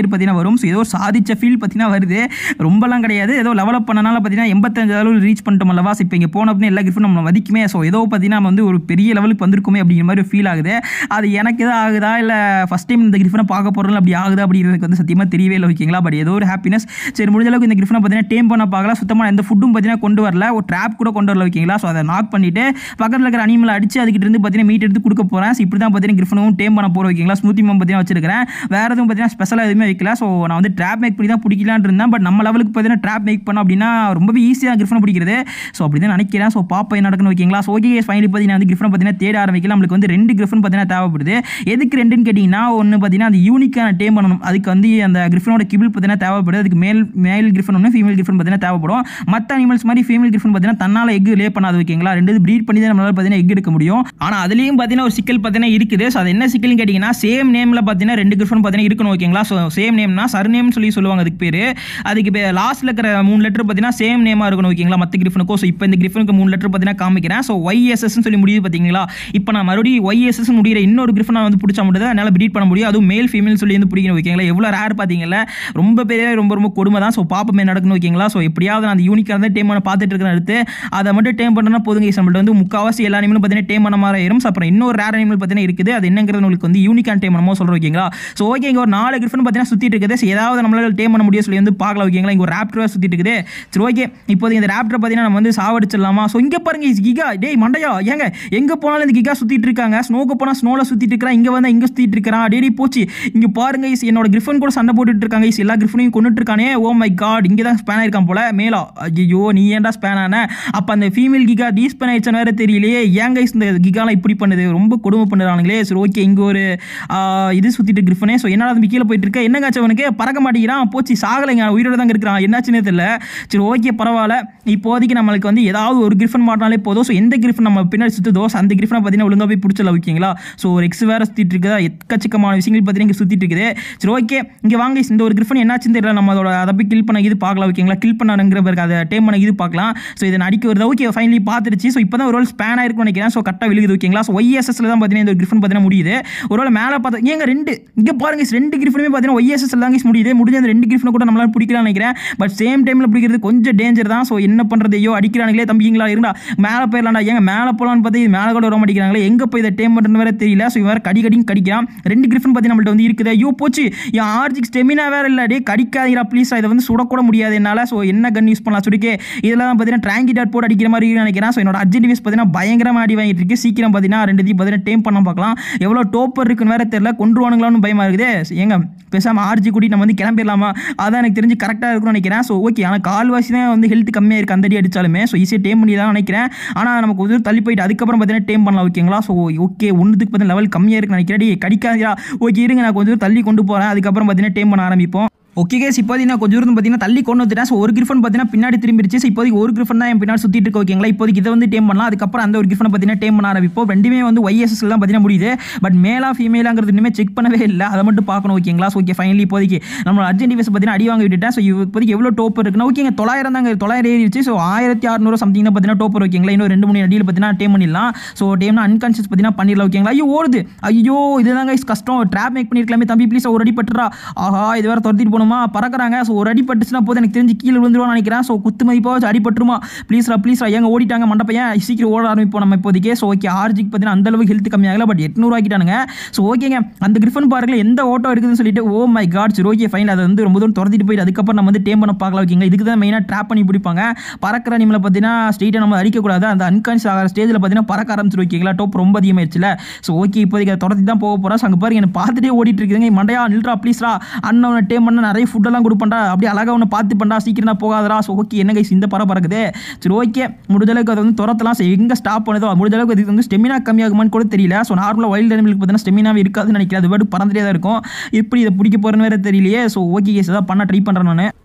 பேர் பார்த்தீங்கன்னா வரும். ஸோ ஏதோ சாதிச்ச ஃபீல் பார்த்தீங்கன்னா வருது. ரொம்பலாம் கிடையாது, ஏதோ லெவலப் பண்ணனால பார்த்தீங்கன்னா 85 லெவல் ரீச் பண்ணிட்டோம் அல்லவா. ஸோ இப்போ இங்கே போன அப்படின்னா எல்லா கிரிஃபனும் நம்ம வதிக்குமே. ஸோ ஏதோ பார்த்தீங்கன்னா நம்ம வந்து ஒரு பெரிய லெவலுக்கு வந்திருக்குமே அப்படிங்கிற மாதிரி ஃபீல் ஆகுது. அது எனக்கு எதாவது ஆகுதா இல்லை ஃபஸ்ட் டைம் இந்த கிரிஃபனை பார்க்க போகிறோம் அப்படி ஆகுதா அப்படிங்கிறதுக்கு வந்து சத்தியமாக தெரியவே இல்லை. ஓகேங்களா, பட் ஏதோ ஒரு ஹாப்பினஸ். சரி, முடிஞ்ச அளவுக்கு இந்த கிரிஃபனை பார்த்தீங்கன்னா டேம் பண்ண பார்க்கலாம். சுத்தமாக எந்த ஃபுட்டும் பார்த்தீங்கன்னா கொண்டு வரல, ஒரு ட்ராப் கூட கொண்டு வரல. ஓகேங்களா, ஸோ அதை நாக் பண்ணிட்டு பக்கத்தில் இருக்கிற அனிமலை அடிச்சு அதுக்கிட்ட இருந்து பார்த்தீங்கன்னா மீட் எடுத்து கொடுக்க போகிறேன். ஸோ இப்படி தான் பார்த்தீங்கன்னா கிரிஃபனும் டேம் பண்ண போகிறோம். ஓகேங்களா, ஸ்மூத்தி மேம் பார்த்தீங்கன்னா வச்சிருக்கிறேன். வேறு எதுவும் பார்த்தீங்கன்னா ஸ்பெஷலாக எதுவுமே வைக்கல. ஸோ நான் வந்து ட்ராப் மேக் பண்ணி தான் பிடிக்கலான்னு இருந்தேன். பட் நம்ம லெவலுக்கு பார்த்தீங்கன்னா ட்ராப் மேக் பண்ணோம் அப்படின்னா ரொம்பவே ஈஸியாக கிரிஃபனை பிடிக்கிறது. ஸோ அப்படி தான் நினைக்கிறேன். ஸோ பாப்பா என்ன நடக்குன்னு. ஓகேங்களா, ஸோ ஓகே ஃபைனலி பார்த்தீங்கன்னா வந்து கிரிஃபனை பார்த்தீங்கன்னா தேட ஆரம்பிக்கலாம். நம்மளுக்கு வந்து 2 கிரிஃபன் பார்த்தீங்கன்னா தேவைப்படுது. எதுக்கு 2ன்னு கேட்டிங்கன்னா, ஒன்று பார்த்தீங்கன்னா அந்த யூனிக்கான டேம் பண்ணணும். அதுக்கு வந்து அந்த கிரிஃபனோட கிபிள் பார்த்தீங்கன்னா தேவைப்படுது. அதுக்கு மேல் கிரிஃபன் ஒன்று, ஃபீமேல் கிரிஃபன் பார்த்தீங்கன்னா தேவைப்படும். மற்ற அனிமல்ஸ் மாதிரி ஃபீமேல் கிரிஃபன் பார்த்தீங்கன்னா தன்னால் எக் லே பண்ணாது. ஓகேங்களா, 2 ப்ரீட் பண்ணி தான் நம்மளால் பார்த்தீங்கன்னா எக் எடுக்க முடியும். ஆனால் அதுலேயும் பார்த்தீங்கன்னா ஒரு சிக்கல் பார்த்தீங்கன்னா இருக்குது. ஸோ அது என்ன சிக்கல்னு கேட்டிங்கன்னா, சேம் நேமில் பார்த்தீங்கன்னா 2 கிரிஃபன் பார்த்தீங்கன்னா இருக்கணும். ஓகேங்களா, ஸோ சேம் நேம்னா சர்நேம்னு சொல்லுவாங்க அதுக்கு பேர். அதுக்கு லாஸ்ட்டில் இருக்கிற 3 லெட்டர் பார்த்தீங்கன்னா சேம் நேமாக இருக்கணும். ஓகேங்களா, மற்ற கிரிஃபனுக்கும். ஸோ இப்போ இந்த கிரிஃபனுக்கு 3 லெட்டர் பார்த்தீங்கன்னா காமிக்கிறேன். ஸோ YSSன்னு சொல்லி முடியுது பார்த்தீங்களா. இப்போ நான் மறுபடியும் YSS முடிகிற இன்னொரு கிரிஃபன் நான் வந்து பிடிச்சா மட்டும் தான் என்னால் ப்ரீட் பண்ண முடியும். அதுவும் மேல் ஃபீமேல் சொல்லி வந்து பிடிக்கணும். ஓகேங்களா, எவ்வளோ ரேர் பார்த்தீங்களா, ரொம்ப பெரிய ரொம்ப கொடுமை தான். ஸோ பாப்பமே நடக்கணும். ஓகேங்களா, ஸோ எப்படியாவது நான் அந்த யூனிக்காக தான் டேம் பண்ண பார்த்துட்டு இருக்கிறேன். அடுத்து அதை மட்டும் டேம் பண்ணனா போதுங்க. நம்மள்ட்ட வந்து முக்கால்வாசி எல்லா அனிமலும் பார்த்தீங்கன்னா டேம் பண்ண மாதிரி ஆயிரும். அப்புறம் இன்னொரு ரேர் அனிமல் பார்த்தீங்கன்னா இருக்குது. அது என்னங்கிறது உங்களுக்கு வந்து யூனிக்கான டேம் பண்ணமோ சொல்கிறோம். ஓகேங்களா, ஸோ ஓகே இங்கே ஒரு 4 கிரிஃபன் பார்த்தீங்கன்னா சுற்றிட்டு இருக்குது. ஸோ ஏதாவது நம்மளால டேம் பண்ண முடியும் சொல்லி வந்து பார்க்கலாம். ஓகேங்களா, இங்கே ஒரு ராப்டர் சுற்றிட்டு இருக்குது. சரி ஓகே, இப்போது இந்த ராப்டரை பார்த்தீங்கன்னா நம்ம வந்து சாவடிச்சிடலாமா. ஸோ இங்கே பாருங்க கிகா, டேய் மண்டையா, ஏங்க எங்கே போனாலும் இந்த கிகா சுற்றிட்டு இருக்காங்க. ஸ்னோக்கு போனால் ஸ்னோவில் சுற்றிட்டு இருக்கிறான், இங்கே வந்து இங்கே சுற்றிட்டு இருக்கிறான். டேடி போச்சு, இங்கே பாருங்க என்னோட கிரிஃபன் கூட சண்டை போட்டுட்டு இருக்காங்க. எல்லா கிரிஃபனையும் கொண்டுட்டு இருக்கானே. ஓ மை காட், இங்கே தான் ஸ்பேன் ஆயிருக்கான் போல மேலா. ஐயோ நீ ஏன்டா ஸ்பேன் ஆன. அப்போ அந்த ஃபீமேல் கிகா டீஸ்பேன் ஆயிடுச்சு வேறு தெரியலையே. ஏங்க இந்த கிகாலாம் இப்படி பண்ணுது, ரொம்ப கொடுமை பண்ணுறானுங்களே. சரி ஓகே, இங்கே ஒரு இது சுற்றிட்டு கிரிஃபனே. ஸோ என்ன அது கீழே போயிட்டு இருக்க, என்னங்காச்சு அவனுக்கு பறக்க மாட்டேங்கிறான். போச்சு, சாகலைங்க, உயிரோட தான் இருக்கிறான். என்னாச்சுன்னே தெரியல. சரி ஓகே பரவாயில்ல, இப்போதைக்கு நம்மளுக்கு வந்து ஏதாவது ஒரு கிரிஃபன் மாட்டினாலே போதும். ஸோ எந்த கிரிஃபன் நம்ம பின்னாடி சுற்றுதோ அந்த கிரிஃபனை பார்த்தீங்கன்னா ஒழுங்காக போய் பிடிச்சல. ஓகேங்களா, ஸோ ஒரு எக்ஸ் வேறு சுற்றிட்டு இருக்குதா, எக்கச்சக்கமான விஷயங்கள் பார்த்தீங்கன்னா இங்கே சுற்றிட்டு இருக்குது. சரி ஓகே, இங்கே வாங்க இந்த ஒரு கிரிஃபன் என்னாச்சுன்னு தெரியல. நம்ம அதோட அதை போய் கில் பண்ண இது பார்க்கலாம். ஓகேங்களா, கில் பண்ணணுங்கிற பிறகு அதை டேம் பண்ண இது பார்க்கலாம். ஸோ இதை அடிக்க வருது. Okay finally பார்த்துருச்சு. ஸோ இப்போ தான் ஒரு ஸ்பேன் ஆயிருக்குன்னு நினைக்கிறேன். ஸோ கரெக்டாக விழுகுது. ஓகேங்களா, ஸோ YSSல தான் பார்த்தீங்கன்னா இந்த கிரிஃபன் பார்த்தீங்கன்னா முடியுது. ஒருவேளை மேலே பார்த்தா ஏங்க 2 இங்கே பாருங்க 2 கிரிஃபனுமே பார்த்தீங்கன்னா YSSல தான் முடியுது. முடிஞ்ச அந்த 2 கிரிஃபனை கூட நம்மளால பிடிக்கலாம்னு நினைக்கிறேன். பட் சேம் டைமில் பிடிக்கிறது கொஞ்சம் டேஞ்சர் தான். ஸோ என்ன பண்ணுறது, ஐயோ அடிக்கிறானுங்களே தம்பிங்களா இருந்தா மேலே போயிடலாம்டா. ஏங்க மேலே போகலான்னு பார்த்தா இது மேலே கூட வர மாட்டேங்கிறாங்களே. எங்கே போய் இதை டேம் பண்ணுறது வேறு தெரியல. ஸோ வேறு கடிக்கடின்னு கடிக்கலாம். 2 கிரிஃபன் பார்த்தீங்கன்னா நம்மள்ட்ட வந்து இருக்குது. ஐயோ போச்சு, என் ஆர்ஜிக் ஸ்டெமினா வேறு இல்லை. டே கடிக்காதீங்களா ப்ளீஸ், இதை வந்து சுடக்கூட முடியாது என்னால். ஸோ என்ன கன் யூஸ் பண்ணலாம் சொல்லிட்டு இதெல்லாம் பார்த்தீங்கன்னா ட்ராங்கி டாட் போட்டு அடிக்கிற மாதிரி நினைக்கிறேன். ஸோ என்னோட அர்ஜென்ட் வீஸ் பார்த்தீங்கன்னா பயங்கரமாக அடி வாங்கிட்டு இருக்கு. சீக்கிரம் பார்த்தீங்கன்னா 2 பார்த்தீங்கன்னா டேம் பண்ண பார்க்கலாம். எவ்வளோ டோப்பர் இருக்குன்னு வேறு தெரியல, கொண்டுருவானுங்களான்னு பயமாக இருக்குது. ஏங்க பேசாமல் ஆர்ஜி கூட்டி நம்ம வந்து கிளம்பிடலாமா, அதான் எனக்கு தெரிஞ்சு கரெக்டாக இருக்கும்னு நினைக்கிறேன். ஸோ ஓகே, ஆனால் கால்வாசி தான் வந்து ஹெல்த் கம்மியாக இருக்குது அந்த அடி அடித்தாலுமே. ஸோ ஈஸியாக டேம் பண்ணி தான் நினைக்கிறேன். ஆனால் நமக்கு ஒரு தள்ளி போயிட்டு அதுக்கப்புறம் பார்த்தீங்கன்னா டேம் பண்ணலாம். ஓகேங்களா, ஸோ ஓகே ஒன்றுக்கு பார்த்தீங்கன்னா லெவல் கம்மியாக இருக்குன்னு நினைக்கிறேன். கடிக்காதா, ஓகே இருங்க நான் கொஞ்சம் தள்ளி கொண்டு போகிறேன். அதுக்கப்புறம் பார்த்தீங்கன்னா டேம் பண்ண ஆரம்பிப்போம். ஓகே கேஸ், இப்போதைக்கு நான் கொஞ்சம் தூரம் பார்த்தீங்கன்னா தள்ளி கொண்டு வந்துட்டேன். ஸோ ஒரு கிரிஃபன் பார்த்தீங்கன்னா பின்னாடி திரும்பிடுச்சு. ஸோ இப்போதைக்கு ஒரு கிரிஃபன் தான் என் பின்னாடி சுற்றிட்டு இருக்கு. ஓகேங்களா, இப்போதைக்கு இதை வந்து டேம் பண்ணலாம். அதுக்கப்புறம் அந்த ஒரு கிரிஃபனை பார்த்தீங்கன்னா டேம் பண்ண ஆரம்பிப்போம். ரெண்டுமே வந்து YSSல தான் பார்த்தீங்கன்னா முடியுது. பட் மேலா ஃபீமேலாங்கிறது இன்னுமே செக் பண்ணவே இல்லை, அதை மட்டும் பார்க்கணும். ஓகேங்களா, ஸோ ஓகே ஃபைனலி இப்போதைக்கு நம்ம அர்ஜென்ட் டிவைஸ் பார்த்தீங்கன்னா அடி வாங்க விட்டுட்டேன். ஸோ இப்போதைக்கு எவ்வளோ டோப்பர் இருக்குன்னா, ஓகேங்க 900 தாங்க, 900 ஏறிடுச்சு. ஸோ 1600 சம்திங் தான் பார்த்தீங்கன்னா டோப்பர். ஓகேங்களா, இன்னும் 2-3 அடியில் பார்த்தீங்கன்னா டேம் பண்ணிடலாம். ஸோ டேம்னா அன்கான்ஷியஸ் பார்த்தீங்கன்னா பண்ணிடலாம். ஓகேங்களா, ஐயோ ஓடுது, ஐயோ இதுதாங்க கஷ்டம். ட்ராப் மேக் பண்ணியிருக்கலாமே தம்பி, ப்ளீஸ் ஒரு அடி பட்டுறா. ஆஹா இது வேறு துரத்திட்டு போகணுமா, பறக்கிறாங்க. ஸோ ஒரு அடி பட்டுச்சுன்னா போது எனக்கு தெரிஞ்சு கீழே விழுந்துருவான்னு நினைக்கிறேன். ஸோ குத்து மதிப்பாக அடிபட்டுருமா, ப்ளீஸ்ரா ஏங்க ஓடிட்டாங்க மண்டப்பையன், சீக்கிரம் ஓட ஆரம்பிப்போம் நம்ம இப்போதைக்கு. ஸோ ஓகே ஆர்ஜிக்கு பார்த்தீங்கன்னா அந்தளவுக்கு ஹெல்த் கம்மியாகல, பட் 800 ஆக்கிட்டானுங்க. ஸோ ஓகேங்க, அந்த கிரிஃபன் பாருங்களேன் எந்த ஓட்டம் இருக்குதுன்னு சொல்லிட்டு. ஓ மை காட், சரி ஓகே ஃபைன், அதை வந்து ரொம்ப தூரம் துரத்திட்டு போயிட்டு அதுக்கப்புறம் நம்ம வந்து டேம் பண்ண பார்க்கலாம். ஓகேங்களா, இதுக்கு தான் மெயினாக ட்ராப் பண்ணி பிடிப்பாங்க. பறக்கிற அனிமலை பார்த்தீங்கன்னா ஸ்ட்ரெயிட்டாக நம்ம அடிக்கக்கூடாது. அந்த அன்கான்ஷியஸ் ஆகிற ஸ்டேஜில் பார்த்தீங்கன்னா பறக்க ஆரம்பிச்சிரு. ஓகேங்களா, டோப் ரொம்ப அதிகமாகிடுச்சுல. ஸோ ஓகே இப்போதைக்கு அதை துரத்தி தான் போக போகிறோம். ஸோ அங்கே பாருங்க என்ன பார்த்துட்டே ஓடிட்டு இருக்குதுங்க. மண்டையா நில்றா ப்ளீஸ்ரா, அண்ணன் டேம் பண்ண நிறைய ஃபுட்டெல்லாம் கொடுப்பேன்டா, அப்படியே அழகாக ஒன்று பார்த்து பண்ணா, சீக்கிரம் போகாதரா. ஸோ ஓகே என்ன கைஸ் இந்த பறக்குது. சரி ஓகே முடிஞ்சளவுக்கு அதை வந்து துரத்தலாம். ஸோ எங்கே ஸ்டாப் பண்ணுதோ முடிஞ்சளவுக்கு அதுக்கு வந்து ஸ்டெமினா கம்மியாகுமான்னு கூட தெரியல. ஸோ நார்மலாக வைல்டு அனிமலுக்கு பார்த்தீங்கன்னா ஸ்டெமினாவே இருக்காதுன்னு நினைக்கிறேன். அது பாட்டு பறந்துட்டே தான் இருக்கும். எப்படி இதை பிடிக்க போகிறேன்னு வேறு தெரியலையே. ஸோ ஓகே கேஸ் எதாவது பண்ண ட்ரை பண்ணுறேன் நான்.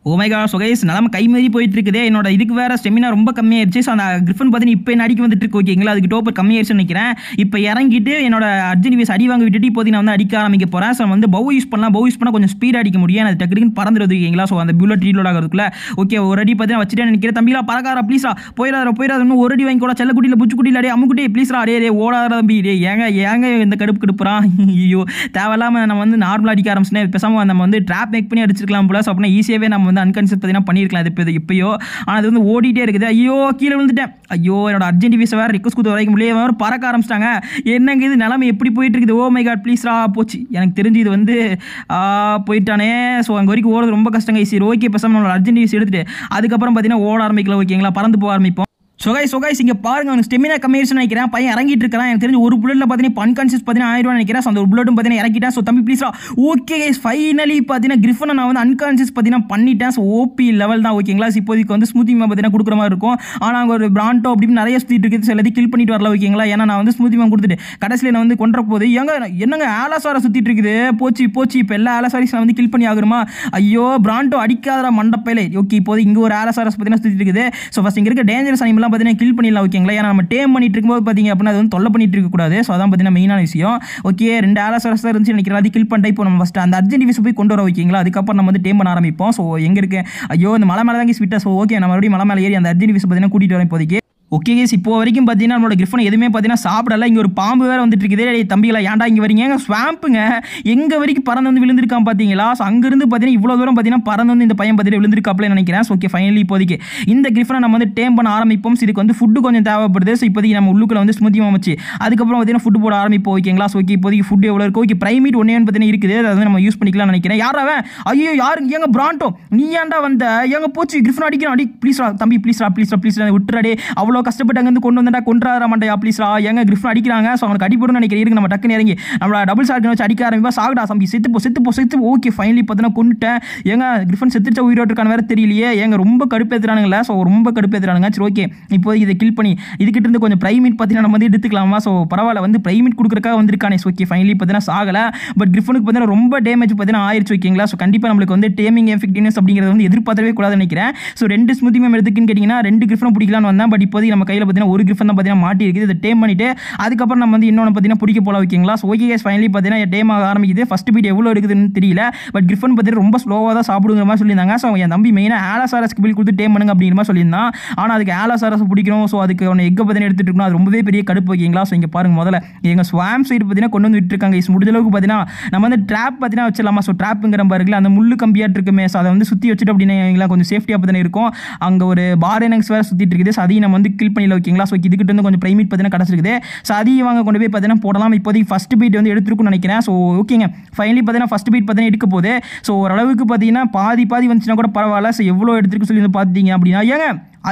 Oh my god. So guys நிலம கை மீறி போயிட்டு இருக்குது. என்னோட இதுக்கு வேற ஸ்டெமினா ரொம்ப கம்மியாயிருச்சு. ஸோ அந்த கிரிஃபன் பார்த்தீங்கன்னா இப்போ என்ன அடிக்க வந்துட்டு இருக்கு ஓகேங்களா. அதுக்கு டோப்பர் கம்மியாயிருச்சுன்னு நினைக்கிறேன். இப்போ இறங்கிட்டு என்னோட அர்ஜென்டிவிஸ் அடி வாங்க விட்டுட்டு இப்போதைக்கு நான் வந்து அடிக்க ஆரம்பிக்க போகிறேன். ஸோ வந்து பவு யூஸ் பண்ணால் கொஞ்சம் ஸ்பீட் அடிக்க முடியும். அது டக்குன்னு பறந்துடுது ஓகேங்களா. ஸோ அந்த புல்லட் ரீலோட் ஆகிறதுக்குள்ள ஓகே ஒரு அடி பார்த்தீங்கன்னா வச்சுட்டே நினைக்கிறேன். தம்பிகளா பறக்காரா ப்ளீஸா போயிடாத ஒரு அடி வாங்கி கூட செல்லக்குட்டியில் புச்சுக்குட்டியில் அடி அம்முக்குட்டி ப்ளீஸ்ரா டே ஓடாத தம்பி டே ஏங்க இந்த கடுப்புறான். ஐயோ தேவையில்லாமல் நம்ம வந்து நார்மலாக அடிக்க ஆரம்பிச்சுனே பேசாமல் நம்ம வந்து ட்ராப் மேக் பண்ணி அடிச்சிருக்கலாம் போல. ஸோ அப்படின்னா ஈஸியாகவே நம்ம வந்து அன்கான்சியஸ் பார்த்தீங்கன்னா பண்ணியிருக்கலாம் இப்போயோ. ஆனால் அது வந்து ஓடிட்டே இருக்குது. ஐயோ கீழே விழுந்துட்டேன். ஐயோ என்னோட அர்ஜென்டிவிஸ் வேறு ரிக்வஸ்ட் கொடுத்து வரைக்கும் முடியல வேறு பறக்க ஆரம்பிச்சிட்டாங்க. என்னங்க இது நிலைமை எப்படி போயிட்டு இருக்குது. ஓ மை காட் ப்ளீஸ்ரா போச்சு. எனக்கு தெரிஞ்சு இது வந்து போயிட்டானே. ஸோ அங்கே வரைக்கும் ஓடுறது ரொம்ப கஷ்டங்க. சரி ஓகே பேசாமல் நம்மளோட அர்ஜென்டிவிஸ் எடுத்துட்டு அதுக்கப்புறம் பார்த்தீங்கன்னா ஓட ஆரம்பிக்கலாம் ஓகேங்களா. பறந்து போக ஆரம்பிப்போம். சொகைஸ் இங்கே பாருங்க அவனுக்கு ஸ்டெமினா கம்மியாயிருச்சுன்னு நினைக்கிறேன். பையன் இறங்கிட்டு இருக்கான். எனக்கு தெரிஞ்சு ஒரு புல்லட்ல பார்த்தீங்கன்னா அன்கான்சியஸ் பார்த்தீங்கன்னா ஆயிடுவான்னு நினைக்கிறேன். ஸோ அந்த ஒரு புல்லட்டும் பார்த்தீங்கன்னா இறக்கிட்டேன். ஸோ தம்பி ப்ளீஸ்ரா ஓகே கைஸ் ஃபைனலி பார்த்தீங்கன்னா கிரிஃபனை நான் வந்து அன்கான்சியஸ் பார்த்தீங்கன்னா பண்ணிட்டேன். ஸோ ஓபி லெவல் தான் ஓகேங்களா. இப்போதைக்கு வந்து ஸ்மூத்தி மேம் பார்த்தீங்கன்னா கொடுக்குற மாதிரி இருக்கும். ஆனால் அங்கே ஒரு பிராண்டோ அப்படின்னு நிறைய சுற்றிட்டு இருக்குது. எல்லாத்தையும் கில் பண்ணிட்டு வரல ஓகேங்களா. ஏன்னா நான் வந்து ஸ்மூத்தி மேம் கொடுத்துட்டு கடைசியில் நான் வந்து கொன்ற போது என்னங்க ஆலசாரை சுற்றிட்டு இருக்குது. போச்சு இப்போ எல்லா ஆலசாரிஸ் நான் வந்து கில் பண்ணி ஆகுமா. ஐயோ பிராண்டோ அடிக்காத மண்டப்பையிலே ஓகே. இப்போது இங்கே ஒரு ஆலசாரஸ் பார்த்தீங்கன்னா சுற்றிட்டு இருக்குது. ஸோ ஃபஸ்ட் இங்கே இருக்க டேஞ்சரஸ் அனிமல்லாம் பார்த்தீங்கன்னா கில் பண்ணிடலாம் ஓகேங்களா. ஏன்னா நம்ம டேம் பண்ணிட்டு இருக்கும்போது பார்த்தீங்க அப்படின்னா அது வந்து தொல்லை பண்ணிட்டு இருக்கக்கூடாது. ஸோ அதான் பார்த்தீங்கன்னா மெயினான விஷயம். ஓகே 2 ஆலசாரஸ் தான் இருந்துச்சு நினைக்கிறேன். அது கில் பண்ணிட்டு இப்போ நம்ம ஃபஸ்ட்டு அந்த அர்ஜென்டிவிஸ் போய் கொண்டு வர ஓகேங்களா. அதுக்கப்புறம் நம்ம வந்து டேம் பண்ண ஆரம்பிப்போம். ஸோ எங்கே இருக்கு ஐயோ இந்த மலை மேலே தான் ஸ்விட்டா. ஸோ ஓகே நம்ம மறுபடியும் மலை மேலே ஏறி அந்த அர்ஜென்டிவிஸ் பார்த்தீங்கன்னா கூட்டிகிட்டு வரேன் இப்போதைக்கு. ஓகே கேஸ் இப்போ வரைக்கும் பார்த்தீங்கன்னா நம்மளோட கிரிஃபன் எதுவுமே பார்த்தீங்கன்னா சாப்பிடல. இங்கே ஒரு பாம்பு வேறு வந்துட்டு இருக்குது. தம்பிகளா ஏன்டா இங்கே வரீங்க. ஸ்வாம்புங்க எங்கே வரைக்கும் பறந்து வந்து விழுந்திருக்கான் பார்த்தீங்களா. ஸோ அங்கேருந்து பார்த்தீங்கன்னா இவ்வளோ தூரம் பார்த்தீங்கன்னா பறந்து வந்து இந்த பையன் பார்த்தீங்கன்னா விழுந்திருக்காப்ல நினைக்கிறேன். ஸோ ஓகே ஃபைனலி இப்போதைக்கு இந்த கிரிஃபனை நம்ம வந்து டேம் பண்ண ஆரம்பிப்போம். இதுக்கு வந்து ஃபுட்டு கொஞ்சம் தேவைப்படுது. ஸோ இப்போதைக்கு நம்ம உள்ளுக்குள்ள வந்து ஸ்மூத்தி வச்சு அதுக்கப்புறம் பார்த்தீங்கன்னா ஃபுட்டு போட ஆரம்பிப்போம் ஓகேங்களா. ஸோ ஓகே இப்போதைக்கு ஃபுட்டு எவ்வளோ இருக்கும். ஓகே பிரைமேட் ஒன்னே பார்த்தீங்கன்னா இருக்குது. அதை வந்து நம்ம யூஸ் பண்ணிக்கலாம் நினைக்கிறேன். யாராவன் ஐயோ யாரு எங்க பிராண்டோ நீ ஏன்டா வந்த எங்க போச்சு கிரிஃபன் அடிக்கிறான். ப்ளீஸ்ரா தம்பி ப்ளீஸ்ரா விட்டுறாடே அவ்வளோ கஷ்டப்பட்டு அங்கேருந்து கொண்டு வந்தா கொன்றாரா மண்டையா ப்ளீஸ்ரா. எங்க கிரிஃபன் அடிக்கிறாங்க. ஸோ அவனுக்கு அடிப்படும் நினைக்கிறேன். இருக்கு நம்ம டக்குன்னு இறங்கி நம்மளோட டபுள் ஷாட்கன் வச்சு அடிக்க ஆரம்பிப்பா. சாகுடா தம்பி செத்து போ. ஓகே ஃபைனலி பார்த்தீங்கன்னா கொண்டுட்டேன். ஏங்க கிரிஃபன் செத்துச்சா உயிரோட்டு இருக்கான்னு வேற தெரியலையே. ஏங்க ரொம்ப கடுப்பேற்றுறானுங்களா. ஸோ ரொம்ப கடுப்பேற்றுறானுங்க. சரி ஓகே இப்போதைக்கு இதை கில் பண்ணி இதுக்கிட்ட இருந்து கொஞ்சம் பிரைமேட் பார்த்தீங்கன்னா நம்ம வந்து எடுத்துக்கலாமா. ஸோ பரவாயில்ல வந்து பிரைமேட் கொடுக்குறக்காக வந்திருக்கானே. ஓகே ஃபைனலி பார்த்தீங்கன்னா சாகலை. பட் கிரிஃபனுக்கு பார்த்தீங்கன்னா ரொம்ப டேமேஜ் பார்த்தீங்கன்னா ஆயிடுச்சு ஓகேங்களா. ஸோ கண்டிப்பாக நம்மளுக்கு வந்து டேமிங் எஃபெக்டிவ்னஸ் அப்படிங்கிறது வந்து எதிர்பார்க்கவே கூடாதுன்னு நினைக்கிறேன். ஸோ 2 ஸ்மூத்தி மேம் எடுத்துக்குன்னு கேட்டிங்கன்னா 2 கிரிஃபனும் பிடிக்கலான்னு வந்தேன். பட் இப்போதைக்கு நம்ம கையில் பார்த்தீங்கன்னா ஒரு கிரிஃபன் தான் பார்த்தீங்கன்னா மாட்டி இருக்குது. இதை டேம் பண்ணிட்டு அதுக்கப்புறம் நம்ம வந்து இன்னொன்று பார்த்தீங்கன்னா பிடிக்க போல ஓகேங்களா. ஸோ ஓகே கேஸ் ஃபைனலி பார்த்தீங்கன்னா டேம் ஆக ஆரம்பிக்குது. ஃபஸ்ட் பீட் எவ்வளோ இருக்குதுன்னு தெரியல. பட் கிரிஃபன் பார்த்தீங்கன்னா ரொம்ப ஸ்லோவாக தான் சாப்பிடுங்கிற மாதிரி சொல்லியிருந்தாங்க. ஸோ என் தம்பி மெயினாக ஆலசாரஸ்க்கு பில் கொடுத்து டேம் பண்ணுங்க அப்படிங்கிற மாதிரி சொல்லியிருந்தான். ஆனால் அதுக்கு ஆலசாரஸ் பிடிக்கணும். ஸோ அதுக்கு அவனை எக்கை பார்த்தீங்கன்னா எடுத்துட்டு இருக்கணும். அது ரொம்பவே பெரிய கடுப்பு ஓகேங்களா. ஸோ இங்கே பாருங்க முதல்ல எங்கள் ஸ்வாம் சைடு பார்த்தீங்கன்னா கொண்டு வந்து விட்டுருக்காங்க. முடிஞ்ச அளவுக்கு பார்த்தீங்கன்னா நம்ம வந்து ட்ராப் பார்த்தீங்கன்னா வச்சிடலாமா. ஸோ ட்ராப்புங்கிற பாருங்களா அந்த முள்ளு கம்பியாட்டு இருக்குமே. ஸோ அதை வந்து சுற்றி வச்சுட்டு அப்படின்னா கொஞ்சம் சேஃப்டியாக பார்த்தீங்கன்னா இருக்கும். அங்கே ஒரு பாரேனக்ஸ் வேறு சுற்றிட்டு இருக்குது. ஸோ அதையும் நம்ம வந்து கில் பண்ணிடலாம் ஓகேங்களா. ஸோ இதுக்கிட்ட வந்து கொஞ்சம் பிரைமேட் பார்த்தீங்கன்னா கிடச்சிருக்குது. ஸோ அதையும் வாங்க கொண்டு போய் பார்த்தீங்கன்னா போடலாம். இப்போதைக்கு ஃபஸ்ட் பீட் வந்து எடுத்துருக்குன்னு நினைக்கிறேன். ஸோ ஓகேங்க ஃபைனலி பார்த்தீங்கன்னா ஃபஸ்ட் பீட் பார்த்தீங்கன்னா எடுக்க போகுது. ஸோ ஓரளவுக்கு பார்த்தீங்கன்னா பாதி வந்துச்சுன்னா கூட பரவாயில்ல. ஸோ எவ்வளோ எடுத்துருக்கு சொல்லி வந்து பார்த்தீங்க அப்படின்னா ஏங்க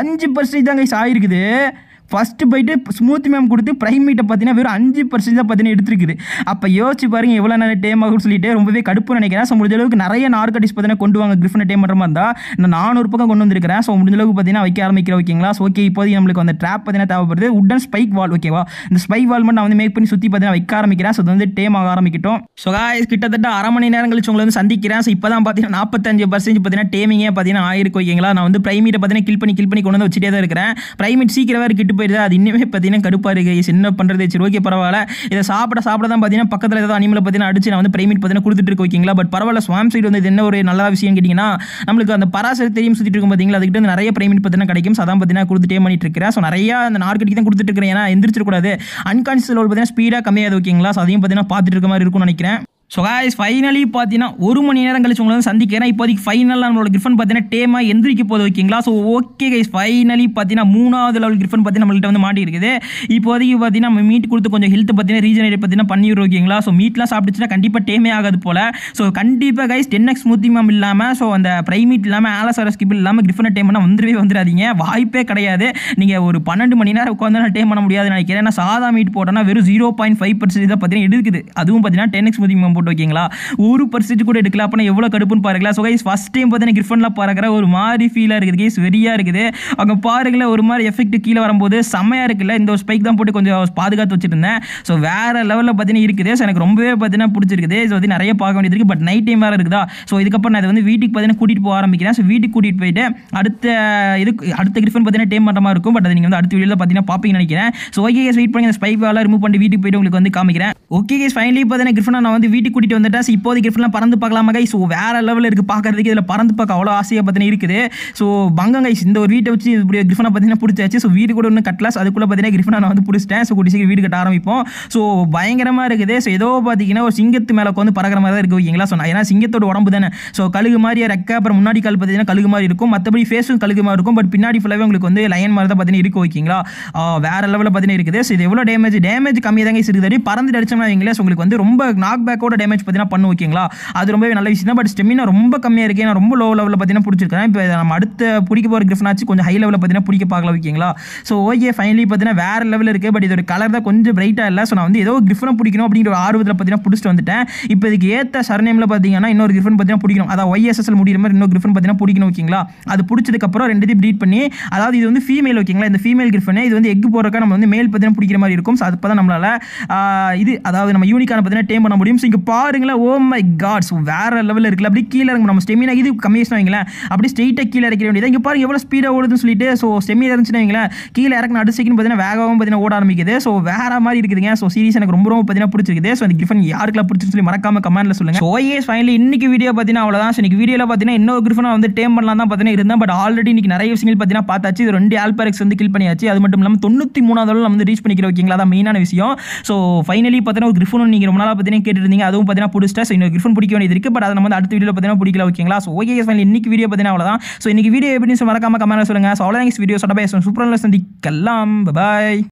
5% தான் கைஸ் ஆகிருக்குது. ஃபஸ்ட்டு போய்ட்டு ஸ்மூத்தி மேம் கொடுத்து பிரைமேட்டை பார்த்தீங்கன்னா வெறும் 5% தான் பார்த்தீங்கன்னா எடுத்துருக்குது. அப்போ யோசிச்சு பாருங்கள் எவ்வளோ நேரம் டேம் ஆகும்னு சொல்லிட்டு ரொம்பவே கடுப்பு நினைக்கிறேன். ஸோ முடிஞ்ச அளவுக்கு நிறைய நார்கட்டிஸ் பார்த்தீங்கன்னா கொண்டு வாங்க கிரிஃபனை டேம் பண்ணுற மாதிரி இருந்தால் நான் 400 பக்கம் கொண்டு வந்திருக்கிறேன். ஸோ முடிஞ்ச அளவுக்கு பார்த்தீங்கன்னா வைக்க ஆரம்பிக்கிறேன் ஓகேங்களா. ஸோ ஓகே இப்போதைக்கு நம்மளுக்கு அந்த ட்ராப் பார்த்தீங்கன்னா தேவைப்படுது. உடன் ஸ்பைக் வால் ஓகேவா. இந்த ஸ்பைக் வால் மட்டும் நான் வந்து மேக் பண்ணி சுற்றி பார்த்தீங்கன்னா வைக்க ஆரம்பிக்கிறேன். ஸோ அது வந்து டேம் ஆக ஆரம்பிக்கட்டும். ஸோ காய்ஸ் கிட்டத்தட்ட அரை மணி நேரம் கழிச்சு உங்களை வந்து சந்திக்கிறேன். ஸோ இப்போ தான் பார்த்தீங்கன்னா 45% பார்த்தீங்கன்னா டேமிங்கே பார்த்தீங்கன்னா ஆயிருக்கு ஓகேங்களா. நான் வந்து பிரைமேட்டை பார்த்தீங்கன்னா கில் பண்ணி கொண்டு வந்து வச்சுட்டே தான் இருக்கிறேன். பிரைமேட் சீக்கிரம் வேறு கிட்டு போயிடுது. அது இன்னுமே பார்த்தீங்கன்னா கடுப்பாக இருக்குது. என்ன பண்ணுறது. சரி ஓகே பரவாயில்ல. இதை சாப்பிட தான் பார்த்தீங்கன்னா பக்கத்தில் ஏதாவது அனிமலை பார்த்தீங்கன்னா அடிச்சு நான் வந்து பிரைமேட் பார்த்தீங்கன்னா கொடுத்துட்டு இருக்கேன் ஓகேங்களா. பட் பரவாயில்ல ஸ்வாம் சைடு வந்து இது என்ன ஒரு நல்ல விஷயம் கேட்டிங்கன்னா நம்மளுக்கு அந்த பராசரி தெரியும் சுற்றிட்டு இருக்கும் பார்த்தீங்களா. அதுக்கிட்ட வந்து நிறைய பிரைமேட் பார்த்தீங்கன்னா கிடைக்கும். அதான் பார்த்தீங்கன்னா கொடுத்துட்டே பண்ணிட்டு இருக்கிறேன். ஸோ நிறைய அந்த நார்கட்டிக்கு தான் கொடுத்துட்டு இருக்கிறேன். ஏன்னா எந்திரிச்சிடக்கூடாது. அன்கான்சியஸ் லெவல் பார்த்தீங்கன்னா ஸ்பீடாக கம்மியாது ஓகேங்களா. ஸோ அதையும் பார்த்தீங்கன்னா பார்த்துட்டு இருக்க மாதிரி இருக்கும்னு நினைக்கிறேன். ஸோ காய்ஸ் ஃபைனலி பார்த்தீங்கன்னா 1 மணி நேரம் கழிச்சு உங்களை வந்து சந்திக்கிறேன். இப்போதைக்கு ஃபைனலாக நம்மளோட கிரிஃபன் பார்த்தீங்கன்னா டேமாக எந்திரிக்க போகுது ஓகேங்களா. ஸோ ஓகே கைஸ் ஃபைனலி பார்த்தீங்கன்னா 3வது லெவல் கிரிஃபன் பார்த்தீங்கன்னா நம்மள்கிட்ட வந்து மாட்டி இருக்குது. இப்போதைக்கு பார்த்தீங்கன்னா நம்ம மீட் கொடுத்து கொஞ்சம் ஹெல்த் பார்த்தீங்கன்னா ரீஜனரேட் பார்த்தீங்கன்னா பண்ணிடுறோம் ஓகேங்களா. ஸோ மீட்லாம் சாப்பிட்டுச்சுன்னா கண்டிப்பாக டேமே ஆகாது போல். ஸோ கண்டிப்பாக கைஸ் 10x ஸ்மூத்தி மேம் இல்லாமல் ஸோ அந்த பிரைமேட் இல்லாமல் ஆலசாரஸ் கிபிள் இல்லாமல் கிரிஃபனை டேம் பண்ணால் வந்துடாதீங்க. வாய்ப்பே கிடையாது. நீங்கள் ஒரு 12 மணி நேரம் உட்காந்து டேம் பண்ண முடியாதுன்னு நினைக்கிறேன். ஏன்னா சாதா மீட் போட்டோன்னா வெறும் 0.5% தான் பார்த்தீங்கன்னா எடுக்குது. அதுவும் பார்த்தீங்கன்னா 10x ஸ்மூத்தி மேம் போட்டு ஓகேங்களா, ஒரு பர்சன்ட் கூட எடுக்கல. அப்போ எவ்வளோ கடுப்புன்னு பாருங்களா. ஸோ கைஸ் ஃபஸ்ட் டைம் பார்த்தீங்கன்னா கிரிஃபன்லாம் பறக்கிற ஒரு மாதிரி ஃபீலாக இருக்குது கைஸ், வெறியாக இருக்குது. அங்கே பாருங்களேன் ஒரு மாதிரி எஃபெக்ட் கீழே வரும்போது செம்மையாக இருக்குல்ல. இந்த ஒரு ஸ்பைக் தான் போட்டு கொஞ்சம் பாதுகாத்து வச்சுட்டு இருந்தேன். ஸோ வேறு லெவலில் பார்த்தீங்கன்னா இருக்குது. ஸோ எனக்கு ரொம்பவே பார்த்தீங்கன்னா பிடிச்சிருக்குது. ஸோ வந்து நிறைய பார்க்க வேண்டியது இருக்குது. பட் நைட் டைம் வேறு இருக்குதா. ஸோ இதுக்கப்புறம் நான் இதை வந்து வீட்டுக்கு பார்த்தீங்கன்னா கூட்டிகிட்டு போக ஆரம்பிக்கிறேன். ஸோ வீட்டுக்கு கூட்டிகிட்டு போயிட்டு அடுத்த கிரிஃபன் பார்த்தீங்கன்னா டேம் பண்ணுற மாதிரி இருக்கும். பட் அது நீங்கள் வந்து அடுத்த வீடியோவில் பார்த்தீங்கன்னா பார்ப்பீங்கன்னு நினைக்கிறேன். ஸோ ஓகே கேஸ் வெயிட் பண்ணி அந்த ஸ்பைக்கெல்லாம் ரிமூவ் பண்ணி வீட்டுக்கு போயிட்டு உங்களுக்கு வந்து காமிக்கிறேன். ஓகே கேஸ் ஃபைனலி பார்த்தீங்கன்னா கிரிஃபனை நான் வந்து வீட்டுக்கு கூட்டிகிட்டு வந்துட்டேன். ஸோ இப்போதைக்கு கிரிஃபன்லாம் பறந்து பார்க்கலாமா கைஸ். ஸோ வேறு லெவலில் இருக்குது பார்க்கறதுக்கு. இதில் பறந்து பார்க்க அவ்வளோ ஆசையாக பார்த்தீங்கன்னா இருக்குது. ஸோ பங்கம் கைஸ் இந்த ஒரு வீட்டை வச்சு இப்படி கிரிஃபனை பார்த்தீங்கன்னா பிடிச்சாச்சு. ஸோ வீடு கூட ஒன்று கட்டலாம். அதுக்குள்ளே பார்த்தீங்கன்னா கிரிஃபனை நான் வந்து பிடிச்சிட்டேன். ஸோ கூட்டி சீக்கிரம் வீடு கட்ட ஆரம்பிப்போம். ஸோ பயங்கரமாக இருக்குது. ஸோ ஏதோ பார்த்தீங்கன்னா ஒரு சிங்கத்து மேலே வந்து பறக்கிற மாதிரி தான் இருக்குது ஓகேங்களா. ஸோ ஏன்னா சிங்கத்தோட உடம்பு தானே. ஸோ கழுகு மாதிரி ரெக்க, அப்புறம் முன்னாடி கால் பார்த்தீங்கன்னா கழுகு மாதிரி இருக்கும். மற்றபடி ஃபேஸும் கழுகு மாதிரி இருக்கும். பட் பின்னாடி ஃபுல்லாகவே உங்களுக்கு வந்து லயன் மாதிரி தான் பார்த்தீங்கன்னா இருக்கும் ஓகேங்களா. வேறு லெவலில் பார்த்தீங்கன்னா இருக்குது. ஸோ இது எவ்வளோ டேமேஜ் கம்மியாக தாங்க இருக்குது. பறந்து அடிச்சோம்னா வைங்களேன். ஸோ உங்களுக்கு வந்து ரொம்ப நாக் பேக்கோட டேமேஜ் பார்த்தீங்கன்னா பண்ணும் ஓகேங்களா. அது ரொம்பவே நல்ல விஷயம் தான். பட் ஸ்டெமினா ரொம்ப கம்மியாக இருக்குது. நான் ரொம்ப லோ லெவலில் பார்த்தீங்கன்னா பிடிச்சிருக்கேன். இப்போ நம்ம அடுத்த பிடிக்க போகிற கிரிஃபனாச்சு கொஞ்சம் ஹை லெவலில் பார்த்தீங்கன்னா பிடிக்க பார்க்கலாம் ஓகேங்களா. ஸோ ஓகே ஃபைனலி பார்த்தீங்கன்னா வேறு லெவலில் இருக்குது. பட் இதோட கலர் தான் கொஞ்சம் பிரைட்டாக இல்லை. ஸோ நான் வந்து ஏதோ கிரிஃபனை பிடிக்கணும் அப்படிங்கிற ஒரு ஆர்வத்தில் பார்த்தீங்கன்னா பிடிச்சிட்டு வந்துட்டேன். இப்போ இதுக்கு ஏற்ற சர்நேமில் பார்த்தீங்கன்னா இன்னொரு கிரிஃபன் பார்த்தீங்கன்னா பிடிக்கணும். அதாவது YSSL முடிகிற மாதிரி இன்னொரு கிரிஃபன் பார்த்தீங்கன்னா பிடிக்கணும் ஓகேங்களா. அது பிடிச்சதுக்கப்புறம் ரெண்டுத்தையும் ப்ரீட் பண்ணி, அதாவது இது வந்து ஃபீமேல் ஓகேங்களா. இந்த ஃபீமேல் கிரிஃபன் இது வந்து எக் போடுறக்கா நம்ம வந்து மேல் பார்த்தீங்கன்னா பிடிக்கிற மாதிரி இருக்கும். ஸோ அது தான் நம்மளால் இது அதாவது நம்ம யூனிக்கான பார்த்தீங்கன்னா டேம் பண்ண முடியும். ஸோ இங்கே பாருங்களேன், ஓ மை காட். ஸோ வேறு லெவலில் இருக்குல்ல. அப்படி கீழே இறங்கும் நம்ம ஸ்டெமினா இது கம்மியாக வைங்களேன். அப்படி ஸ்ட்ரெயிட்டாக கீழே இறக்க வேண்டியது. இங்கே பாருங்க எவ்வளோ ஸ்பீடாக ஓடுதுன்னு சொல்லிட்டு. ஸோ ஸ்டெமினா இருந்துச்சுன்னு வைங்களேன், கீழே இறக்கணும் அடுத்த செகண்ட் பார்த்தீங்கன்னா வேகமாக பார்த்தீங்கன்னா ஓட ஆரம்பிக்குது. ஸோ வேறு மாதிரி இருக்குதுங்க. ஸோ சீரிஸ் எனக்கு ரொம்ப பார்த்தீங்கன்னா பிடிச்சிருக்குது. ஸோ அந்த கிரிஃபன் யாருக்கெல்லாம் பிடிச்சின்னு சொல்லி மறக்காம கமெண்ட்ல சொல்லுங்க. ஸோ ஓஎஸ் ஃபைனலி இன்னைக்கு வீடியோ பார்த்தீங்கன்னா அவ்வளோதான். ஸோ இன்னைக்கு வீடியோவில் பார்த்தீங்கன்னா இன்னொரு கிரிஃபனை வந்து டேம் பண்ணலாம் தான் பார்த்தீங்கன்னா இருந்தேன். பட் ஆல்ரெடி இன்னைக்கு நிறைய விஷயங்கள் பார்த்தீங்கன்னா பார்த்தாச்சு. இது 2 ஆல்பாரெக்ஸ் வந்து கில் பண்ணியாச்சு. அது மட்டும் இல்லாமல் 93வது நம்ம வந்து ரீச் பண்ணிக்கிறோம் ஓகேங்களா. அதான் மெயினான விஷயம். ஸோ ஃபைனலி பார்த்தீங்கன்னா ஒரு கிரிஃபன் நீங்கள் ரொம்ப நாளாக பார்த்தீங்கன்னா கேட்டுட்டு இருந்தீங்க. அதுவும் பார்த்தீங்கன்னா பிடிச்சிட்டா. ஸோ இன்னொரு கிரிஃபன் பிடிக்க வேண்டியது இருக்குது. பட் அதை நம்ம வந்து அடுத்த வீடியோவில் பார்த்தீங்கன்னா பிடிக்கல ஓகேங்களா. ஸோ ஓகே ஃபைனலி இன்னைக்கு வீடியோ பார்த்தீங்கன்னா அவ்வளோதான். ஸோ இன்னைக்கு வீடியோ எப்படின்னு மறக்காம கமெண்ட்ல சொல்லுங்க. ஸோ அவ்வளோதான் வீடியோ சூப்பராக சந்திக்கலாம். பாய்.